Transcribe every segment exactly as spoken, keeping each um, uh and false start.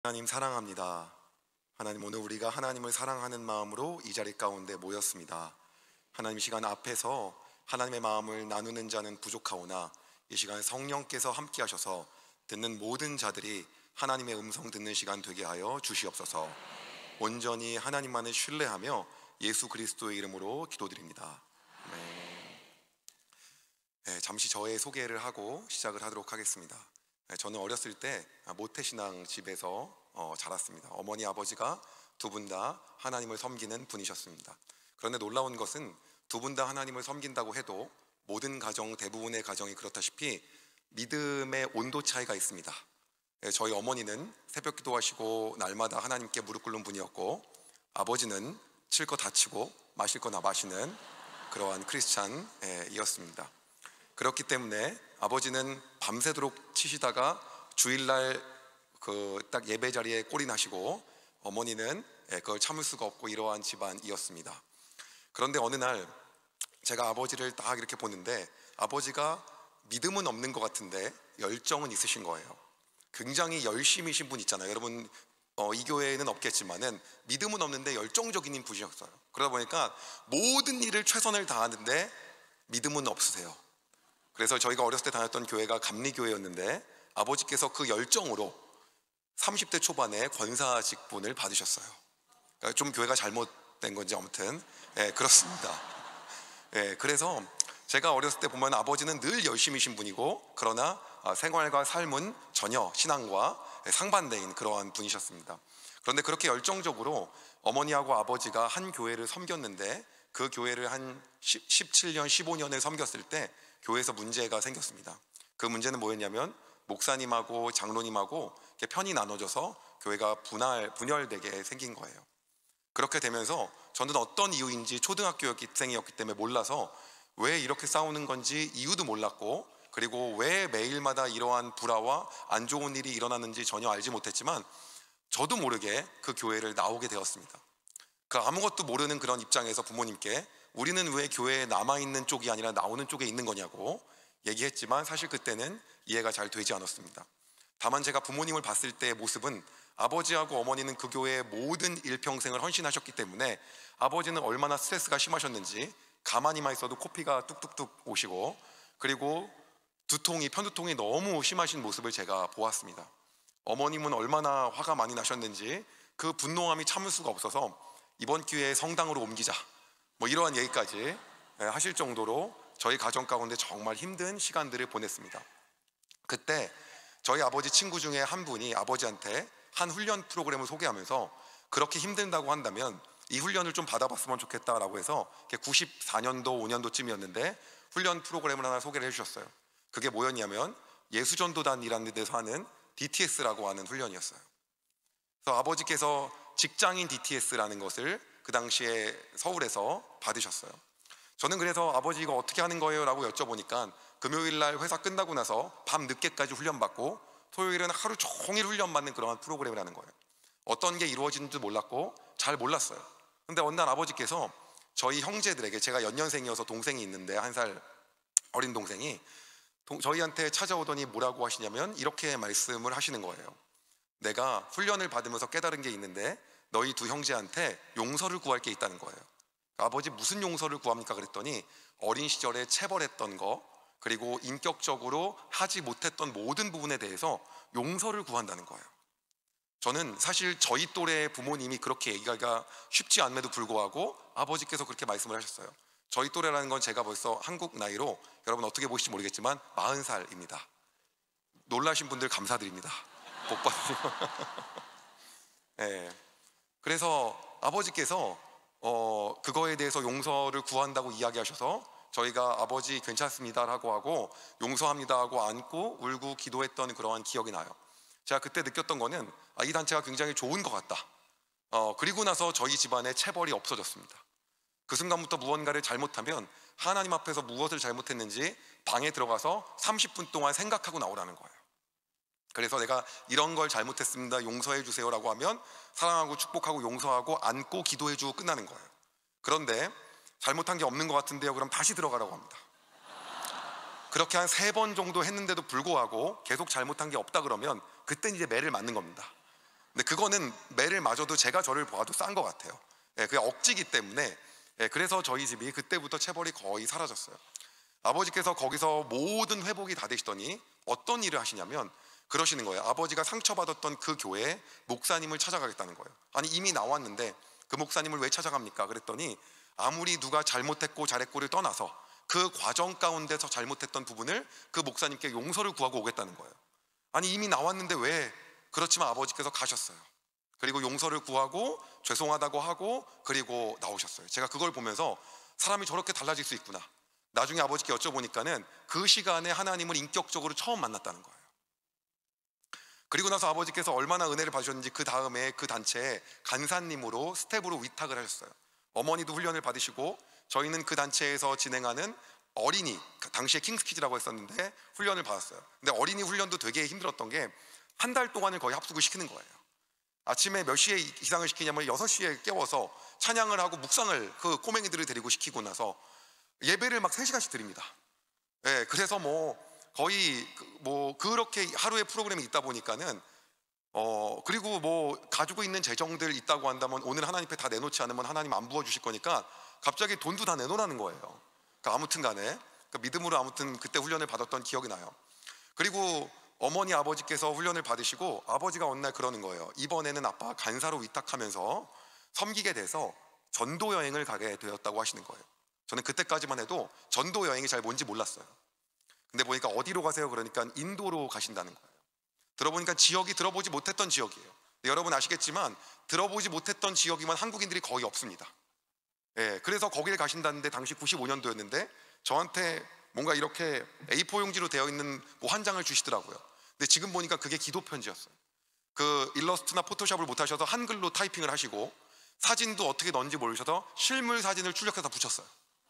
하나님 사랑합니다. 하나님, 오늘 우리가 하나님을 사랑하는 마음으로 이 자리 가운데 모였습니다. 하나님, 시간 앞에서 하나님의 마음을 나누는 자는 부족하오나 이 시간에 성령께서 함께 하셔서 듣는 모든 자들이 하나님의 음성 듣는 시간 되게 하여 주시옵소서. 온전히 하나님만을 신뢰하며 예수 그리스도의 이름으로 기도드립니다. 네. 네, 잠시 저의 소개를 하고 시작을 하도록 하겠습니다. 저는 어렸을 때 모태신앙 집에서 어, 자랐습니다. 어머니 아버지가 두 분 다 하나님을 섬기는 분이셨습니다. 그런데 놀라운 것은 두 분 다 하나님을 섬긴다고 해도 모든 가정, 대부분의 가정이 그렇다시피 믿음의 온도 차이가 있습니다. 저희 어머니는 새벽 기도하시고 날마다 하나님께 무릎 꿇는 분이었고, 아버지는 칠 거 다 치고 마실 거 다 마시는 그러한 크리스찬이었습니다. 그렇기 때문에 아버지는 밤새도록 치시다가 주일날 그 딱 예배 자리에 꼴이 나시고, 어머니는 그걸 참을 수가 없고 이러한 집안이었습니다. 그런데 어느 날 제가 아버지를 딱 이렇게 보는데 아버지가 믿음은 없는 것 같은데 열정은 있으신 거예요. 굉장히 열심이신 분 있잖아요. 여러분 어, 이 교회에는 없겠지만은 믿음은 없는데 열정적인 분이셨어요. 그러다 보니까 모든 일을 최선을 다하는데 믿음은 없으세요. 그래서 저희가 어렸을 때 다녔던 교회가 감리교회였는데 아버지께서 그 열정으로 삼십 대 초반에 권사 직분을 받으셨어요. 그러니까 좀 교회가 잘못된 건지 아무튼 예, 그렇습니다. 예, 그래서 제가 어렸을 때 보면 아버지는 늘 열심히신 분이고, 그러나 생활과 삶은 전혀 신앙과 상반되인 그러한 분이셨습니다. 그런데 그렇게 열정적으로 어머니하고 아버지가 한 교회를 섬겼는데 그 교회를 한 십칠 년, 십오 년을 섬겼을 때 교회에서 문제가 생겼습니다. 그 문제는 뭐였냐면 목사님하고 장로님하고 편이 나눠져서 교회가 분할, 분열되게 생긴 거예요. 그렇게 되면서 저는 어떤 이유인지 초등학교생이었기 때문에 몰라서 왜 이렇게 싸우는 건지 이유도 몰랐고, 그리고 왜 매일마다 이러한 불화와 안 좋은 일이 일어나는지 전혀 알지 못했지만 저도 모르게 그 교회를 나오게 되었습니다. 그 아무것도 모르는 그런 입장에서 부모님께 우리는 왜 교회에 남아있는 쪽이 아니라 나오는 쪽에 있는 거냐고 얘기했지만 사실 그때는 이해가 잘 되지 않았습니다. 다만 제가 부모님을 봤을 때의 모습은 아버지하고 어머니는 그 교회의 모든 일평생을 헌신하셨기 때문에 아버지는 얼마나 스트레스가 심하셨는지 가만히만 있어도 코피가 뚝뚝뚝 오시고, 그리고 두통이, 편두통이 너무 심하신 모습을 제가 보았습니다. 어머님은 얼마나 화가 많이 나셨는지 그 분노함이 참을 수가 없어서 이번 기회에 성당으로 옮기자 뭐 이러한 얘기까지 하실 정도로 저희 가정 가운데 정말 힘든 시간들을 보냈습니다. 그때 저희 아버지 친구 중에 한 분이 아버지한테 한 훈련 프로그램을 소개하면서 그렇게 힘든다고 한다면 이 훈련을 좀 받아봤으면 좋겠다라고 해서 구십사 년도, 오 년도쯤이었는데 훈련 프로그램을 하나 소개를 해주셨어요. 그게 뭐였냐면 예수전도단이라는 데서 하는 디티에스라고 하는 훈련이었어요. 그래서 아버지께서 직장인 디티에스라는 것을 그 당시에 서울에서 받으셨어요. 저는 그래서 아버지 이거 어떻게 하는 거예요? 라고 여쭤보니까 금요일날 회사 끝나고 나서 밤 늦게까지 훈련받고 토요일은 하루 종일 훈련받는 그러한 프로그램이라는 거예요. 어떤 게 이루어지는지 몰랐고 잘 몰랐어요. 근데 어느 날 아버지께서 저희 형제들에게, 제가 연년생이어서 동생이 있는데 한 살 어린 동생이 동, 저희한테 찾아오더니 뭐라고 하시냐면 이렇게 말씀을 하시는 거예요. 내가 훈련을 받으면서 깨달은 게 있는데 너희 두 형제한테 용서를 구할 게 있다는 거예요. 아버지 무슨 용서를 구합니까? 그랬더니 어린 시절에 체벌했던 거, 그리고 인격적으로 하지 못했던 모든 부분에 대해서 용서를 구한다는 거예요. 저는 사실 저희 또래 부모님이 그렇게 얘기하기가 쉽지 않음에도 불구하고 아버지께서 그렇게 말씀을 하셨어요. 저희 또래라는 건 제가 벌써 한국 나이로 여러분 어떻게 보실지 모르겠지만 마흔 살입니다. 놀라신 분들 감사드립니다. 복 받으세요. 네. 그래서 아버지께서 어, 그거에 대해서 용서를 구한다고 이야기하셔서 저희가 아버지 괜찮습니다라고 하고 용서합니다 하고 안고 울고 기도했던 그러한 기억이 나요. 제가 그때 느꼈던 거는 아, 이 단체가 굉장히 좋은 것 같다. 어, 그리고 나서 저희 집안에 체벌이 없어졌습니다. 그 순간부터 무언가를 잘못하면 하나님 앞에서 무엇을 잘못했는지 방에 들어가서 삼십 분 동안 생각하고 나오라는 거예요. 그래서 내가 이런 걸 잘못했습니다, 용서해 주세요라고 하면 사랑하고 축복하고 용서하고 안고 기도해 주고 끝나는 거예요. 그런데 잘못한 게 없는 것 같은데요, 그럼 다시 들어가라고 합니다. 그렇게 한 세 번 정도 했는데도 불구하고 계속 잘못한 게 없다 그러면 그땐 이제 매를 맞는 겁니다. 근데 그거는 매를 맞아도 제가 저를 봐도 싼 것 같아요. 예, 그게 억지기 때문에. 예, 그래서 저희 집이 그때부터 체벌이 거의 사라졌어요. 아버지께서 거기서 모든 회복이 다 되시더니 어떤 일을 하시냐면 그러시는 거예요. 아버지가 상처받았던 그 교회에 목사님을 찾아가겠다는 거예요. 아니 이미 나왔는데 그 목사님을 왜 찾아갑니까? 그랬더니 아무리 누가 잘못했고 잘했고를 떠나서 그 과정 가운데서 잘못했던 부분을 그 목사님께 용서를 구하고 오겠다는 거예요. 아니 이미 나왔는데 왜? 그렇지만 아버지께서 가셨어요. 그리고 용서를 구하고 죄송하다고 하고 그리고 나오셨어요. 제가 그걸 보면서 사람이 저렇게 달라질 수 있구나. 나중에 아버지께 여쭤보니까는 그 시간에 하나님을 인격적으로 처음 만났다는 거예요. 그리고 나서 아버지께서 얼마나 은혜를 받으셨는지 그 다음에 그 단체에 간사님으로 스텝으로 위탁을 하셨어요. 어머니도 훈련을 받으시고 저희는 그 단체에서 진행하는 어린이, 당시에 킹스키즈라고 했었는데 훈련을 받았어요. 근데 어린이 훈련도 되게 힘들었던 게 한 달 동안을 거의 합숙을 시키는 거예요. 아침에 몇 시에 기상을 시키냐면 여섯 시에 깨워서 찬양을 하고 묵상을 그 꼬맹이들을 데리고 시키고 나서 예배를 막 세 시간씩 드립니다. 예, 그래서 뭐 거의 뭐 그렇게 하루에 프로그램이 있다 보니까는 어 그리고 뭐 가지고 있는 재정들 있다고 한다면 오늘 하나님 앞에 다 내놓지 않으면 하나님 안 부어주실 거니까 갑자기 돈도 다 내놓으라는 거예요. 그러니까 아무튼 간에 그러니까 믿음으로 아무튼 그때 훈련을 받았던 기억이 나요. 그리고 어머니 아버지께서 훈련을 받으시고 아버지가 어느 날 그러는 거예요. 이번에는 아빠 간사로 위탁하면서 섬기게 돼서 전도 여행을 가게 되었다고 하시는 거예요. 저는 그때까지만 해도 전도 여행이 잘 뭔지 몰랐어요. 근데 보니까 어디로 가세요? 그러니까 인도로 가신다는 거예요. 들어보니까 지역이 들어보지 못했던 지역이에요. 여러분 아시겠지만 들어보지 못했던 지역이면 한국인들이 거의 없습니다. 예, 그래서 거기를 가신다는데 당시 구십오 년도였는데 저한테 뭔가 이렇게 에이포 용지로 되어 있는 뭐 한 장을 주시더라고요. 근데 지금 보니까 그게 기도 편지였어요. 그 일러스트나 포토샵을 못 하셔서 한글로 타이핑을 하시고 사진도 어떻게 넣는지 모르셔서 실물 사진을 출력해서 붙였어요.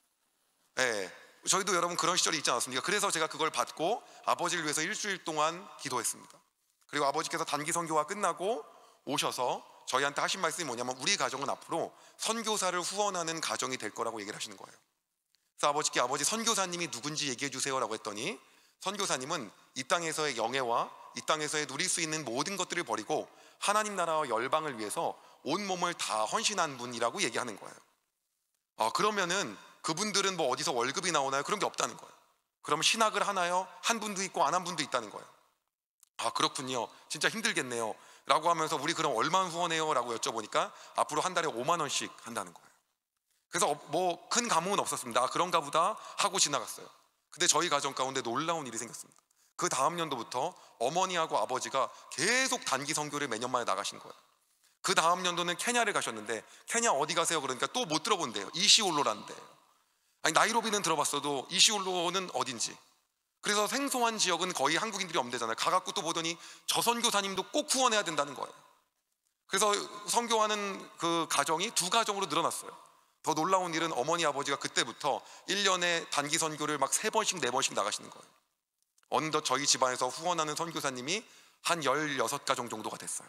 예, 저희도 여러분 그런 시절이 있지 않았습니까? 그래서 제가 그걸 받고 아버지를 위해서 일주일 동안 기도했습니다. 그리고 아버지께서 단기 선교가 끝나고 오셔서 저희한테 하신 말씀이 뭐냐면 우리 가정은 앞으로 선교사를 후원하는 가정이 될 거라고 얘기를 하시는 거예요. 그래서 아버지께 아버지 선교사님이 누군지 얘기해 주세요 라고 했더니 선교사님은 이 땅에서의 영예와 이 땅에서의 누릴 수 있는 모든 것들을 버리고 하나님 나라와 열방을 위해서 온몸을 다 헌신한 분이라고 얘기하는 거예요. 아, 그러면은 그분들은 뭐 어디서 월급이 나오나요? 그런 게 없다는 거예요. 그러면 신학을 하나요? 한 분도 있고 안 한 분도 있다는 거예요. 아, 그렇군요. 진짜 힘들겠네요 라고 하면서 우리 그럼 얼마 후원해요? 라고 여쭤보니까 앞으로 한 달에 오만 원씩 한다는 거예요. 그래서 뭐 큰 감흥은 없었습니다. 아, 그런가 보다 하고 지나갔어요. 근데 저희 가정 가운데 놀라운 일이 생겼습니다. 그 다음 년도부터 어머니하고 아버지가 계속 단기 선교를 매년마다 나가신 거예요. 그 다음 년도는 케냐를 가셨는데 케냐 어디 가세요? 그러니까 또 못 들어본대요. 이시올로라는 데예요. 아니 나이로비는 들어봤어도 이시올로는 어딘지. 그래서 생소한 지역은 거의 한국인들이 없는 데잖아요. 가갖고 또 보더니 저 선교사님도 꼭 후원해야 된다는 거예요. 그래서 선교하는 그 가정이 두 가정으로 늘어났어요. 더 놀라운 일은 어머니 아버지가 그때부터 일 년에 단기 선교를 막 세 번씩 네 번씩 나가시는 거예요. 어느덧 저희 집안에서 후원하는 선교사님이 한 열여섯 가정 정도가 됐어요.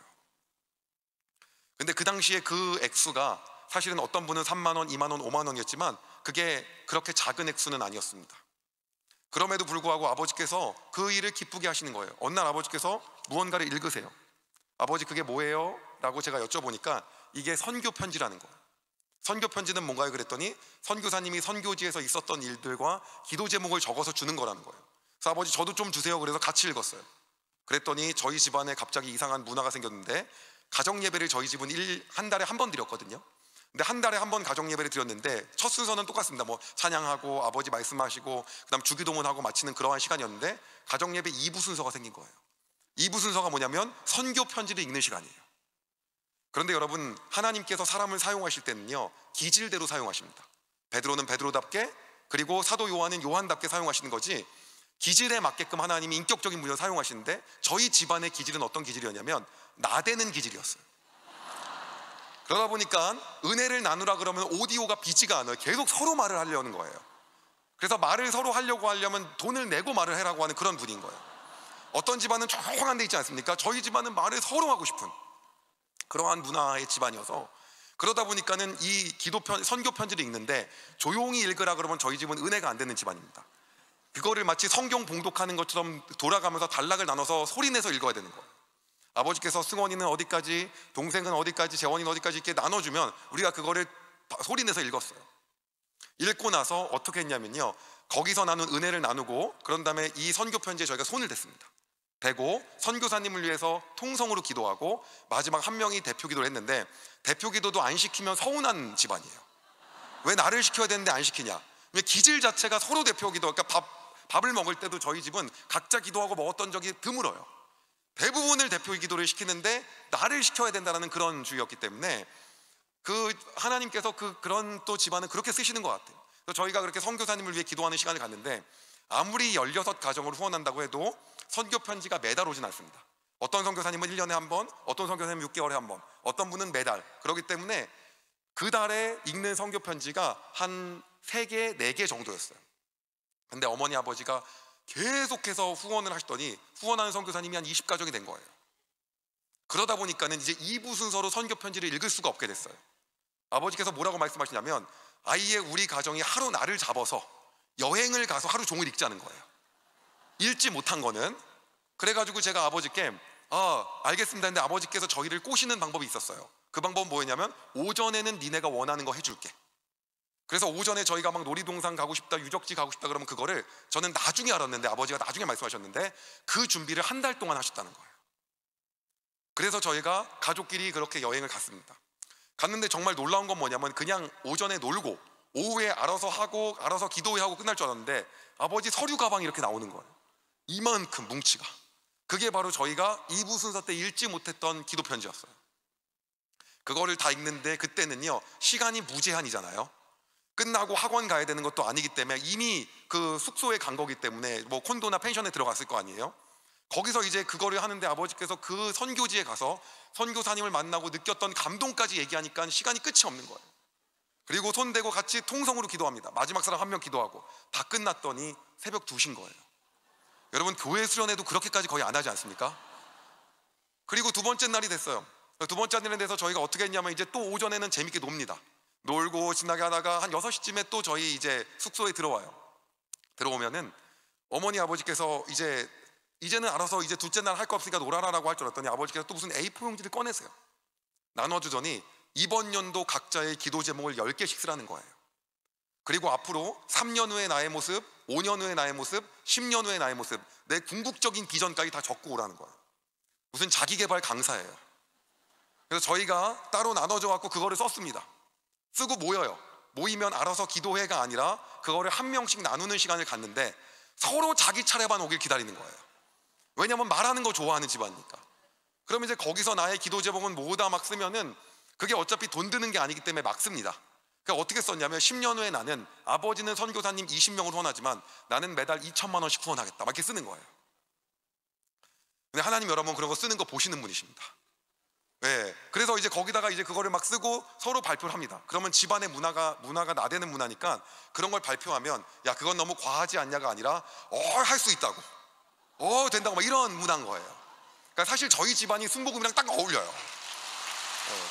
근데 그 당시에 그 액수가 사실은 어떤 분은 삼만 원, 이만 원, 오만 원이었지만 그게 그렇게 작은 액수는 아니었습니다. 그럼에도 불구하고 아버지께서 그 일을 기쁘게 하시는 거예요. 어느 날 아버지께서 무언가를 읽으세요. 아버지 그게 뭐예요? 라고 제가 여쭤보니까 이게 선교 편지라는 거예요. 선교 편지는 뭔가요? 그랬더니 선교사님이 선교지에서 있었던 일들과 기도 제목을 적어서 주는 거라는 거예요. 그래서 아버지 저도 좀 주세요. 그래서 같이 읽었어요. 그랬더니 저희 집안에 갑자기 이상한 문화가 생겼는데 가정 예배를 저희 집은 일, 한 달에 한 번 드렸거든요. 근데 한 달에 한 번 가정 예배를 드렸는데 첫 순서는 똑같습니다. 뭐 찬양하고 아버지 말씀하시고 그다음 주기도문하고 마치는 그러한 시간이었는데 가정 예배 이 부 순서가 생긴 거예요. 이 부 순서가 뭐냐면 선교 편지를 읽는 시간이에요. 그런데 여러분 하나님께서 사람을 사용하실 때는요 기질대로 사용하십니다. 베드로는 베드로답게 그리고 사도 요한은 요한답게 사용하시는 거지 기질에 맞게끔 하나님이 인격적인 분을 사용하시는데 저희 집안의 기질은 어떤 기질이었냐면 나대는 기질이었어요. 그러다 보니까 은혜를 나누라 그러면 오디오가 비지가 않아요. 계속 서로 말을 하려는 거예요. 그래서 말을 서로 하려고 하려면 돈을 내고 말을 해라고 하는 그런 분인 거예요. 어떤 집안은 조용한 데 있지 않습니까? 저희 집안은 말을 서로 하고 싶은 그러한 문화의 집안이어서 그러다 보니까는 이 기도편, 선교 편지를 읽는데 조용히 읽으라 그러면 저희 집은 은혜가 안 되는 집안입니다. 그거를 마치 성경 봉독하는 것처럼 돌아가면서 단락을 나눠서 소리내서 읽어야 되는 거예요. 아버지께서 승원이는 어디까지, 동생은 어디까지, 재원이는 어디까지 이렇게 나눠주면 우리가 그거를 소리내서 읽었어요. 읽고 나서 어떻게 했냐면요, 거기서 나눈 은혜를 나누고 그런 다음에 이 선교 편지에 저희가 손을 댔습니다. 대고 선교사님을 위해서 통성으로 기도하고 마지막 한 명이 대표 기도를 했는데, 대표 기도도 안 시키면 서운한 집안이에요. 왜 나를 시켜야 되는데 안 시키냐? 왜 기질 자체가 서로 대표 기도, 그러니까 밥, 밥을 먹을 때도 저희 집은 각자 기도하고 먹었던 적이 드물어요. 대부분을 대표 기도를 시키는데 나를 시켜야 된다는 그런 주의였기 때문에 그 하나님께서 그 그런 또 집안은 그렇게 쓰시는 것 같아요. 그래서 저희가 그렇게 선교사님을 위해 기도하는 시간을 갖는데, 아무리 열여섯 가정으로 후원한다고 해도 선교 편지가 매달 오진 않습니다. 어떤 선교사님은 일 년에 한 번, 어떤 선교사님은 육 개월에 한 번, 어떤 분은 매달. 그렇기 때문에 그 달에 읽는 선교 편지가 한 세 개, 네 개 정도였어요. 근데 어머니 아버지가 계속해서 후원을 하시더니 후원하는 선교사님이 한 이십 가정이 된 거예요. 그러다 보니까는 이제 이 부 순서로 선교 편지를 읽을 수가 없게 됐어요. 아버지께서 뭐라고 말씀하시냐면, 아이의 우리 가정이 하루 날을 잡아서 여행을 가서 하루 종일 읽자는 거예요. 읽지 못한 거는. 그래가지고 제가 아버지께 아 알겠습니다 근데 아버지께서 저희를 꼬시는 방법이 있었어요. 그 방법은 뭐였냐면, 오전에는 니네가 원하는 거 해줄게. 그래서 오전에 저희가 막 놀이동산 가고 싶다, 유적지 가고 싶다 그러면 그거를 저는 나중에 알았는데, 아버지가 나중에 말씀하셨는데 그 준비를 한 달 동안 하셨다는 거예요. 그래서 저희가 가족끼리 그렇게 여행을 갔습니다. 갔는데 정말 놀라운 건 뭐냐면, 그냥 오전에 놀고 오후에 알아서 하고 알아서 기도하고 끝날 줄 알았는데 아버지 서류 가방이 이렇게 나오는 거예요. 이만큼 뭉치가. 그게 바로 저희가 이 부 순서 때 읽지 못했던 기도 편지였어요. 그거를 다 읽는데 그때는요 시간이 무제한이잖아요. 끝나고 학원 가야 되는 것도 아니기 때문에 이미 그 숙소에 간 거기 때문에 뭐 콘도나 펜션에 들어갔을 거 아니에요. 거기서 이제 그거를 하는데 아버지께서 그 선교지에 가서 선교사님을 만나고 느꼈던 감동까지 얘기하니까 시간이 끝이 없는 거예요. 그리고 손대고 같이 통성으로 기도합니다. 마지막 사람 한 명 기도하고 다 끝났더니 새벽 두 시인 거예요. 여러분 교회 수련회도 그렇게까지 거의 안 하지 않습니까? 그리고 두 번째 날이 됐어요. 두 번째 날이 돼서 저희가 어떻게 했냐면, 이제 또 오전에는 재밌게 놉니다. 놀고 신나게 하다가 한 여섯 시쯤에 또 저희 이제 숙소에 들어와요. 들어오면은 어머니 아버지께서 이제 이제는 알아서 이제 둘째 날 할 거 없으니까 놀아라라고 할 줄 알았더니 아버지께서 또 무슨 에이포 용지를 꺼내세요. 나눠주더니 이번 연도 각자의 기도 제목을 열 개씩 쓰라는 거예요. 그리고 앞으로 삼 년 후의 나의 모습, 오 년 후의 나의 모습, 십 년 후의 나의 모습, 내 궁극적인 비전까지 다 적고 오라는 거예요. 무슨 자기개발 강사예요. 그래서 저희가 따로 나눠져 갖고 그거를 썼습니다. 쓰고 모여요. 모이면 알아서 기도회가 아니라 그거를 한 명씩 나누는 시간을 갖는데 서로 자기 차례만 오길 기다리는 거예요. 왜냐면 말하는 거 좋아하는 집안이니까. 그럼 이제 거기서 나의 기도 제목은 뭐다 막 쓰면은 그게 어차피 돈 드는 게 아니기 때문에 막 씁니다. 그러니까 어떻게 썼냐면, 십 년 후에 나는 아버지는 선교사님 이십 명을 후원하지만 나는 매달 이천만 원씩 후원하겠다 막 이렇게 쓰는 거예요. 근데 하나님 여러분 그런 거 쓰는 거 보시는 분이십니다. 네, 그래서 이제 거기다가 이제 그거를 막 쓰고 서로 발표를 합니다. 그러면 집안의 문화가 문화가 나대는 문화니까 그런 걸 발표하면 야 그건 너무 과하지 않냐가 아니라 어 할 수 있다고, 어 된다고 막 이런 문화인 거예요. 그러니까 사실 저희 집안이 순복음이랑 딱 어울려요. 네.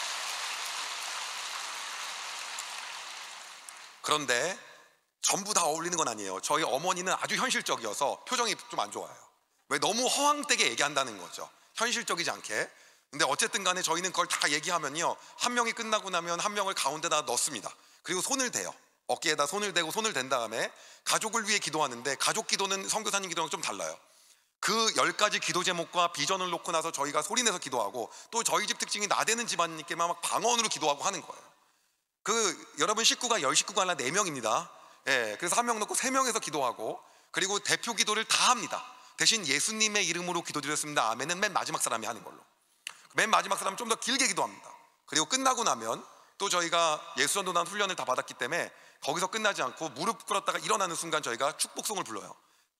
그런데 전부 다 어울리는 건 아니에요. 저희 어머니는 아주 현실적이어서 표정이 좀 안 좋아요. 왜 너무 허황되게 얘기한다는 거죠. 현실적이지 않게. 근데 어쨌든 간에 저희는 그걸 다 얘기하면요, 한 명이 끝나고 나면 한 명을 가운데다 넣습니다. 그리고 손을 대요. 어깨에다 손을 대고 손을 댄 다음에 가족을 위해 기도하는데, 가족 기도는 선교사님 기도랑 좀 달라요. 그 열 가지 기도 제목과 비전을 놓고 나서 저희가 소리내서 기도하고, 또 저희 집 특징이 나대는 집안이니까 막 방언으로 기도하고 하는 거예요. 그 여러분 식구가 열 식구가 아니라 네 명입니다. 예, 그래서 한 명 넣고 세 명에서 기도하고, 그리고 대표 기도를 다 합니다. 대신 예수님의 이름으로 기도드렸습니다 아멘은 맨 마지막 사람이 하는 걸로. 맨 마지막 사람은 좀 더 길게 기도합니다. 그리고 끝나고 나면 또 저희가 예수전도단 훈련을 다 받았기 때문에 거기서 끝나지 않고 무릎 꿇었다가 일어나는 순간 저희가 축복송을 불러요.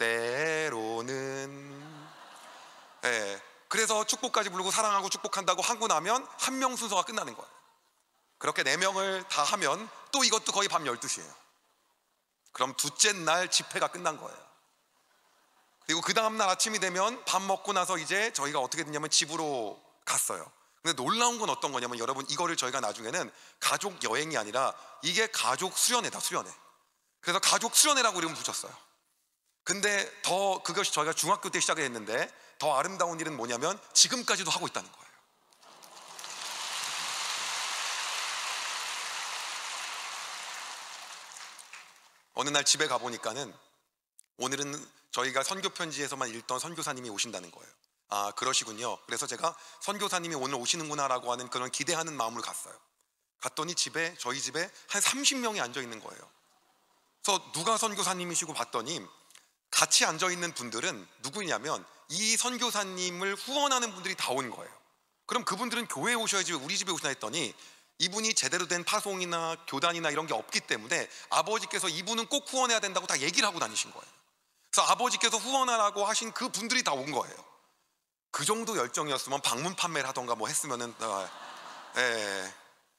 때로는. 예, 그래서 축복까지 부르고 사랑하고 축복한다고 하고 나면 한 명 순서가 끝나는 거예요. 그렇게 네 명을 다 하면 또 이것도 거의 밤 열두 시예요. 그럼 둘째 날 집회가 끝난 거예요. 그리고 그 다음날 아침이 되면 밥 먹고 나서 이제 저희가 어떻게 됐냐면 집으로 갔어요. 근데 놀라운 건 어떤 거냐면, 여러분 이거를 저희가 나중에는 가족 여행이 아니라 이게 가족 수련회다, 수련회. 그래서 가족 수련회라고 이름을 붙였어요. 근데 더 그것이 저희가 중학교 때 시작을 했는데 더 아름다운 일은 뭐냐면 지금까지도 하고 있다는 거예요. 어느 날 집에 가보니까는 오늘은 저희가 선교 편지에서만 읽던 선교사님이 오신다는 거예요. 아, 그러시군요. 그래서 제가 선교사님이 오늘 오시는구나 라고 하는 그런 기대하는 마음으로 갔어요. 갔더니 집에, 저희 집에 한 삼십 명이 앉아 있는 거예요. 그래서 누가 선교사님이시고 봤더니 같이 앉아 있는 분들은 누구냐면 이 선교사님을 후원하는 분들이 다 온 거예요. 그럼 그분들은 교회에 오셔야지 왜 우리 집에 오시나 했더니 이분이 제대로 된 파송이나 교단이나 이런 게 없기 때문에 아버지께서 이분은 꼭 후원해야 된다고 다 얘기를 하고 다니신 거예요. 그래서 아버지께서 후원하라고 하신 그 분들이 다 온 거예요. 그 정도 열정이었으면 방문 판매를 하던가 뭐 했으면은 아, 예.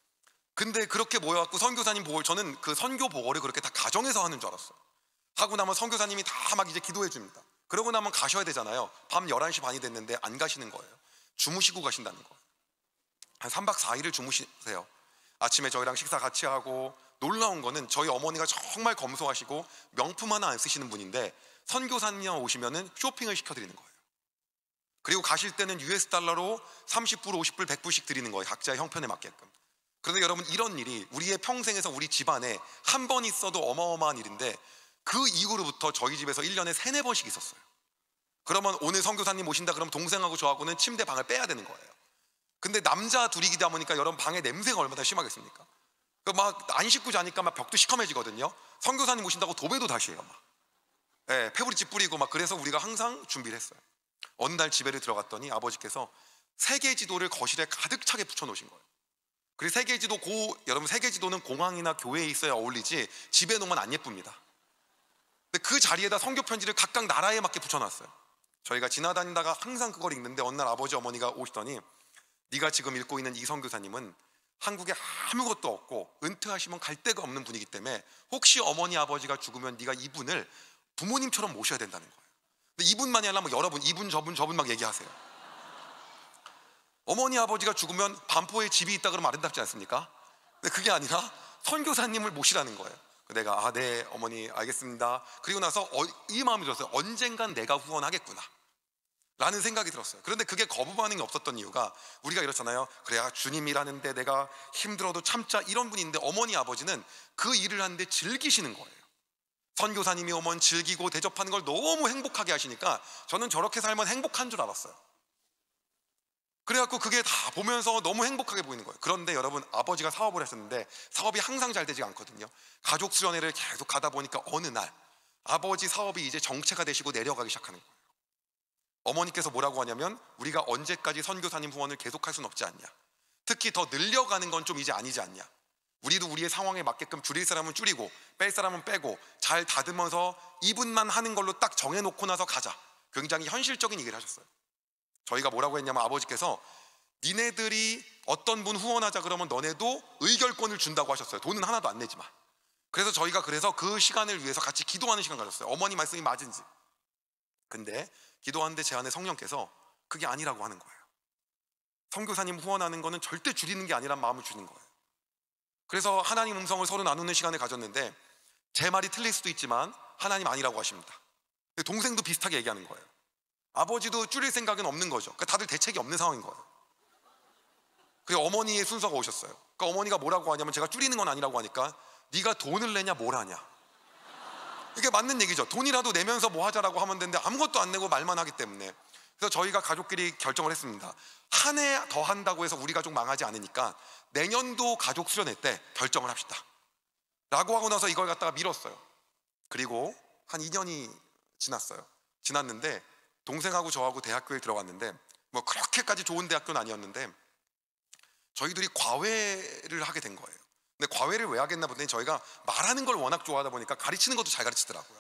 근데 그렇게 모여갖고 선교사님 보고, 저는 그 선교 보고를 그렇게 다 가정에서 하는 줄 알았어요. 하고 나면 선교사님이 다 막 이제 기도해 줍니다. 그러고 나면 가셔야 되잖아요. 밤 열한 시 반이 됐는데 안 가시는 거예요. 주무시고 가신다는 거예요. 한 삼 박 사 일을 주무시세요. 아침에 저희랑 식사 같이 하고, 놀라운 거는 저희 어머니가 정말 검소하시고 명품 하나 안 쓰시는 분인데 선교사님 오시면은 쇼핑을 시켜드리는 거예요. 그리고 가실 때는 유에스 달러로 삼십 불, 오십 불, 백 불씩 드리는 거예요. 각자의 형편에 맞게끔. 그런데 여러분, 이런 일이 우리의 평생에서 우리 집안에 한 번 있어도 어마어마한 일인데 그 이후로부터 저희 집에서 일 년에 세네 번씩 있었어요. 그러면 오늘 선교사님 오신다 그러면 동생하고 저하고는 침대 방을 빼야 되는 거예요. 근데 남자 둘이기다 보니까 여러분, 방에 냄새가 얼마나 심하겠습니까? 막 안 씻고 자니까 막 벽도 시커매지거든요. 선교사님 오신다고 도배도 다시 해요. 막. 예, 페브리치 뿌리고 막. 그래서 우리가 항상 준비를 했어요. 어느 날 집에를 들어갔더니 아버지께서 세계지도를 거실에 가득 차게 붙여놓으신 거예요. 그리고 세계지도, 고, 여러분 세계지도는 공항이나 교회에 있어야 어울리지 집에 놓으면 안 예쁩니다. 근데 그 자리에다 선교 편지를 각각 나라에 맞게 붙여놨어요. 저희가 지나다니다가 항상 그걸 읽는데 어느 날 아버지 어머니가 오시더니 네가 지금 읽고 있는 이 선교사님은 한국에 아무것도 없고 은퇴하시면 갈 데가 없는 분이기 때문에 혹시 어머니 아버지가 죽으면 네가 이분을 부모님처럼 모셔야 된다는 거예요. 근데 이분만이 아니라 뭐 여러분, 이분 저분 저분 막 얘기하세요. 어머니 아버지가 죽으면 반포에 집이 있다 그러면 아름답지 않습니까? 근데 그게 아니라 선교사님을 모시라는 거예요. 내가 아, 네 어머니 알겠습니다. 그리고 나서 어, 이 마음이 들었어요. 언젠간 내가 후원하겠구나 라는 생각이 들었어요. 그런데 그게 거부 반응이 없었던 이유가, 우리가 이렇잖아요. 그래야 주님이라는데 내가 힘들어도 참자, 이런 분인데 어머니 아버지는 그 일을 하는데 즐기시는 거예요. 선교사님이 오면 즐기고 대접하는 걸 너무 행복하게 하시니까 저는 저렇게 살면 행복한 줄 알았어요. 그래갖고 그게 다 보면서 너무 행복하게 보이는 거예요. 그런데 여러분, 아버지가 사업을 하셨는데 사업이 항상 잘 되지 않거든요. 가족 수련회를 계속 가다 보니까 어느 날 아버지 사업이 이제 정체가 되시고 내려가기 시작하는 거예요. 어머니께서 뭐라고 하냐면, 우리가 언제까지 선교사님 후원을 계속할 수는 없지 않냐, 특히 더 늘려가는 건 좀 이제 아니지 않냐, 우리도 우리의 상황에 맞게끔 줄일 사람은 줄이고 뺄 사람은 빼고 잘 다듬어서 이분만 하는 걸로 딱 정해놓고 나서 가자. 굉장히 현실적인 얘기를 하셨어요. 저희가 뭐라고 했냐면, 아버지께서 니네들이 어떤 분 후원하자 그러면 너네도 의결권을 준다고 하셨어요. 돈은 하나도 안 내지만. 그래서 저희가 그래서 그 시간을 위해서 같이 기도하는 시간 가졌어요. 어머니 말씀이 맞은지. 근데 기도하는데 제 안에 성령께서 그게 아니라고 하는 거예요. 선교사님 후원하는 거는 절대 줄이는 게 아니란 마음을 주는 거예요. 그래서 하나님 음성을 서로 나누는 시간을 가졌는데 제 말이 틀릴 수도 있지만 하나님 아니라고 하십니다. 근데 동생도 비슷하게 얘기하는 거예요. 아버지도 줄일 생각은 없는 거죠. 그러니까 다들 대책이 없는 상황인 거예요. 그래서 어머니의 순서가 오셨어요. 그러니까 어머니가 뭐라고 하냐면, 제가 줄이는 건 아니라고 하니까 네가 돈을 내냐 뭘 하냐, 이게 맞는 얘기죠. 돈이라도 내면서 뭐 하자라고 하면 되는데 아무것도 안 내고 말만 하기 때문에. 그래서 저희가 가족끼리 결정을 했습니다. 한 해 더 한다고 해서 우리 가족 망하지 않으니까 내년도 가족 수련회 때 결정을 합시다 라고 하고 나서 이걸 갖다가 미뤘어요. 그리고 한 이 년이 지났어요. 지났는데 동생하고 저하고 대학교에 들어갔는데, 뭐 그렇게까지 좋은 대학교는 아니었는데 저희들이 과외를 하게 된 거예요. 근데 과외를 왜 하겠나 보더니 저희가 말하는 걸 워낙 좋아하다 보니까 가르치는 것도 잘 가르치더라고요.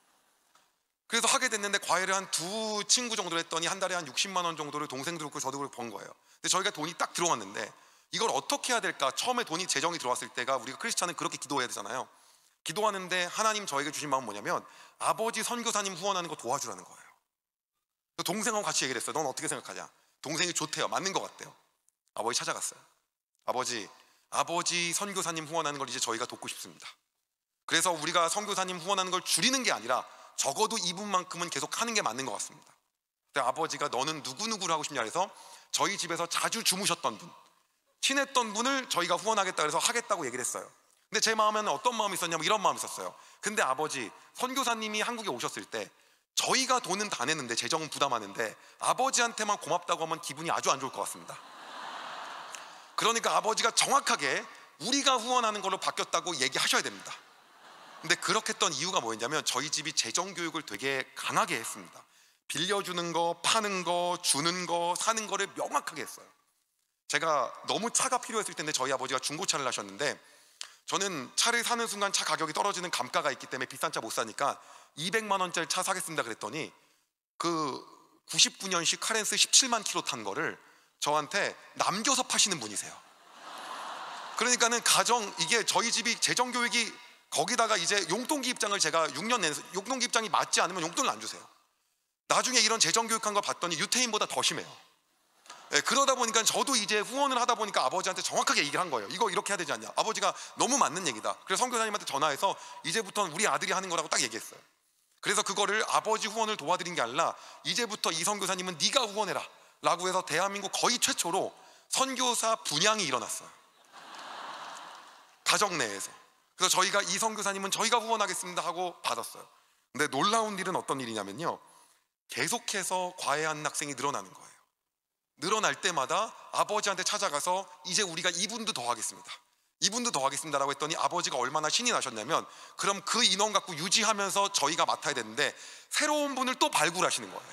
그래서 하게 됐는데 과외를 한 두 친구 정도 했더니 한 달에 한 육십만 원 정도를 동생도 그렇고 저도 그렇고 번 거예요. 근데 저희가 돈이 딱 들어왔는데 이걸 어떻게 해야 될까? 처음에 돈이 재정이 들어왔을 때가 우리가 크리스찬은 그렇게 기도해야 되잖아요. 기도하는데 하나님 저에게 주신 마음은 뭐냐면, 아버지 선교사님 후원하는 거 도와주라는 거예요. 동생하고 같이 얘기를 했어요. 넌 어떻게 생각하냐? 동생이 좋대요. 맞는 것 같대요. 아버지 찾아갔어요. 아버지, 아버지 선교사님 후원하는 걸 이제 저희가 돕고 싶습니다. 그래서 우리가 선교사님 후원하는 걸 줄이는 게 아니라 적어도 이분만큼은 계속 하는 게 맞는 것 같습니다. 그때 아버지가 너는 누구누구를 하고 싶냐 해서 저희 집에서 자주 주무셨던 분, 친했던 분을 저희가 후원하겠다 그래서 하겠다고 얘기를 했어요. 근데 제 마음에는 어떤 마음이 있었냐면 이런 마음이 있었어요. 근데 아버지, 선교사님이 한국에 오셨을 때 저희가 돈은 다 냈는데 재정은 부담하는데 아버지한테만 고맙다고 하면 기분이 아주 안 좋을 것 같습니다. 그러니까 아버지가 정확하게 우리가 후원하는 걸로 바뀌었다고 얘기하셔야 됩니다. 근데 그렇게 했던 이유가 뭐였냐면 저희 집이 재정교육을 되게 강하게 했습니다. 빌려주는 거, 파는 거, 주는 거, 사는 거를 명확하게 했어요. 제가 너무 차가 필요했을 텐데 저희 아버지가 중고차를 하셨는데 저는 차를 사는 순간 차 가격이 떨어지는 감가가 있기 때문에 비싼 차 못 사니까 이백만 원짜리 차 사겠습니다 그랬더니 그 구십구 년식 카렌스 십칠만 킬로 탄 거를 저한테 남겨서 파시는 분이세요. 그러니까는 가정, 이게 저희 집이 재정교육이, 거기다가 이제 용돈기 입장을 제가 육 년 내서 용돈기 입장이 맞지 않으면 용돈을 안 주세요. 나중에 이런 재정교육한 걸 봤더니 유태인보다 더 심해요. 예, 그러다 보니까 저도 이제 후원을 하다 보니까 아버지한테 정확하게 얘기를 한 거예요. 이거 이렇게 해야 되지 않냐. 아버지가 너무 맞는 얘기다. 그래서 선교사님한테 전화해서 이제부터는 우리 아들이 하는 거라고 딱 얘기했어요. 그래서 그거를 아버지 후원을 도와드린 게 아니라 이제부터 이 선교사님은 네가 후원해라 라고 해서 대한민국 거의 최초로 선교사 분양이 일어났어요. 가정 내에서. 그래서 저희가 이 선교사님은 저희가 후원하겠습니다 하고 받았어요. 근데 놀라운 일은 어떤 일이냐면요, 계속해서 과외하는 학생이 늘어나는 거예요. 늘어날 때마다 아버지한테 찾아가서 이제 우리가 이분도 더 하겠습니다, 이분도 더 하겠습니다 라고 했더니 아버지가 얼마나 신이 나셨냐면 그럼 그 인원 갖고 유지하면서 저희가 맡아야 되는데 새로운 분을 또 발굴하시는 거예요.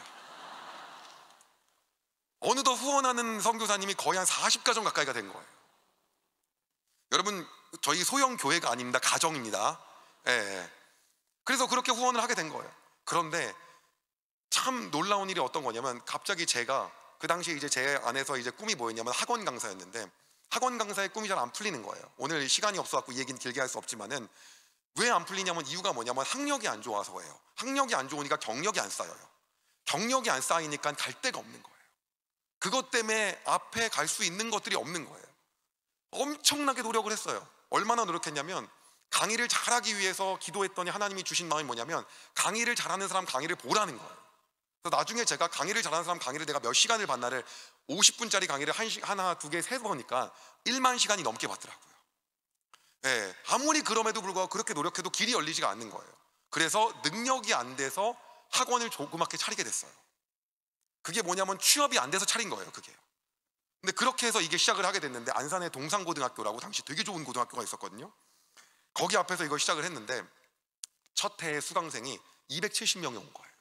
어느덧 후원하는 선교사님이 거의 한 사십 가정 가까이가 된 거예요. 여러분, 저희 소형 교회가 아닙니다. 가정입니다. 예, 예. 그래서 그렇게 후원을 하게 된 거예요. 그런데 참 놀라운 일이 어떤 거냐면 갑자기 제가 그 당시에 이제 제 안에서 이제 꿈이 뭐였냐면 학원 강사였는데 학원 강사의 꿈이 잘 안 풀리는 거예요. 오늘 시간이 없어갖고 이 얘기는 길게 할 수 없지만은 왜 안 풀리냐면 이유가 뭐냐면 학력이 안 좋아서예요. 학력이 안 좋으니까 경력이 안 쌓여요. 경력이 안 쌓이니까 갈 데가 없는 거예요. 그것 때문에 앞에 갈 수 있는 것들이 없는 거예요. 엄청나게 노력을 했어요. 얼마나 노력했냐면 강의를 잘하기 위해서 기도했더니 하나님이 주신 마음이 뭐냐면 강의를 잘하는 사람 강의를 보라는 거예요. 그래서 나중에 제가 강의를 잘하는 사람 강의를 내가 몇 시간을 봤나를 오십 분짜리 강의를 한 시, 하나 두 개 세 보니까 일만 시간이 넘게 봤더라고요. 네, 아무리 그럼에도 불구하고 그렇게 노력해도 길이 열리지가 않는 거예요. 그래서 능력이 안 돼서 학원을 조그맣게 차리게 됐어요. 그게 뭐냐면 취업이 안 돼서 차린 거예요. 그게. 근데 그렇게 해서 이게 시작을 하게 됐는데 안산에 동산고등학교라고 당시 되게 좋은 고등학교가 있었거든요. 거기 앞에서 이걸 시작을 했는데 첫 해에 수강생이 이백칠십 명이 온 거예요.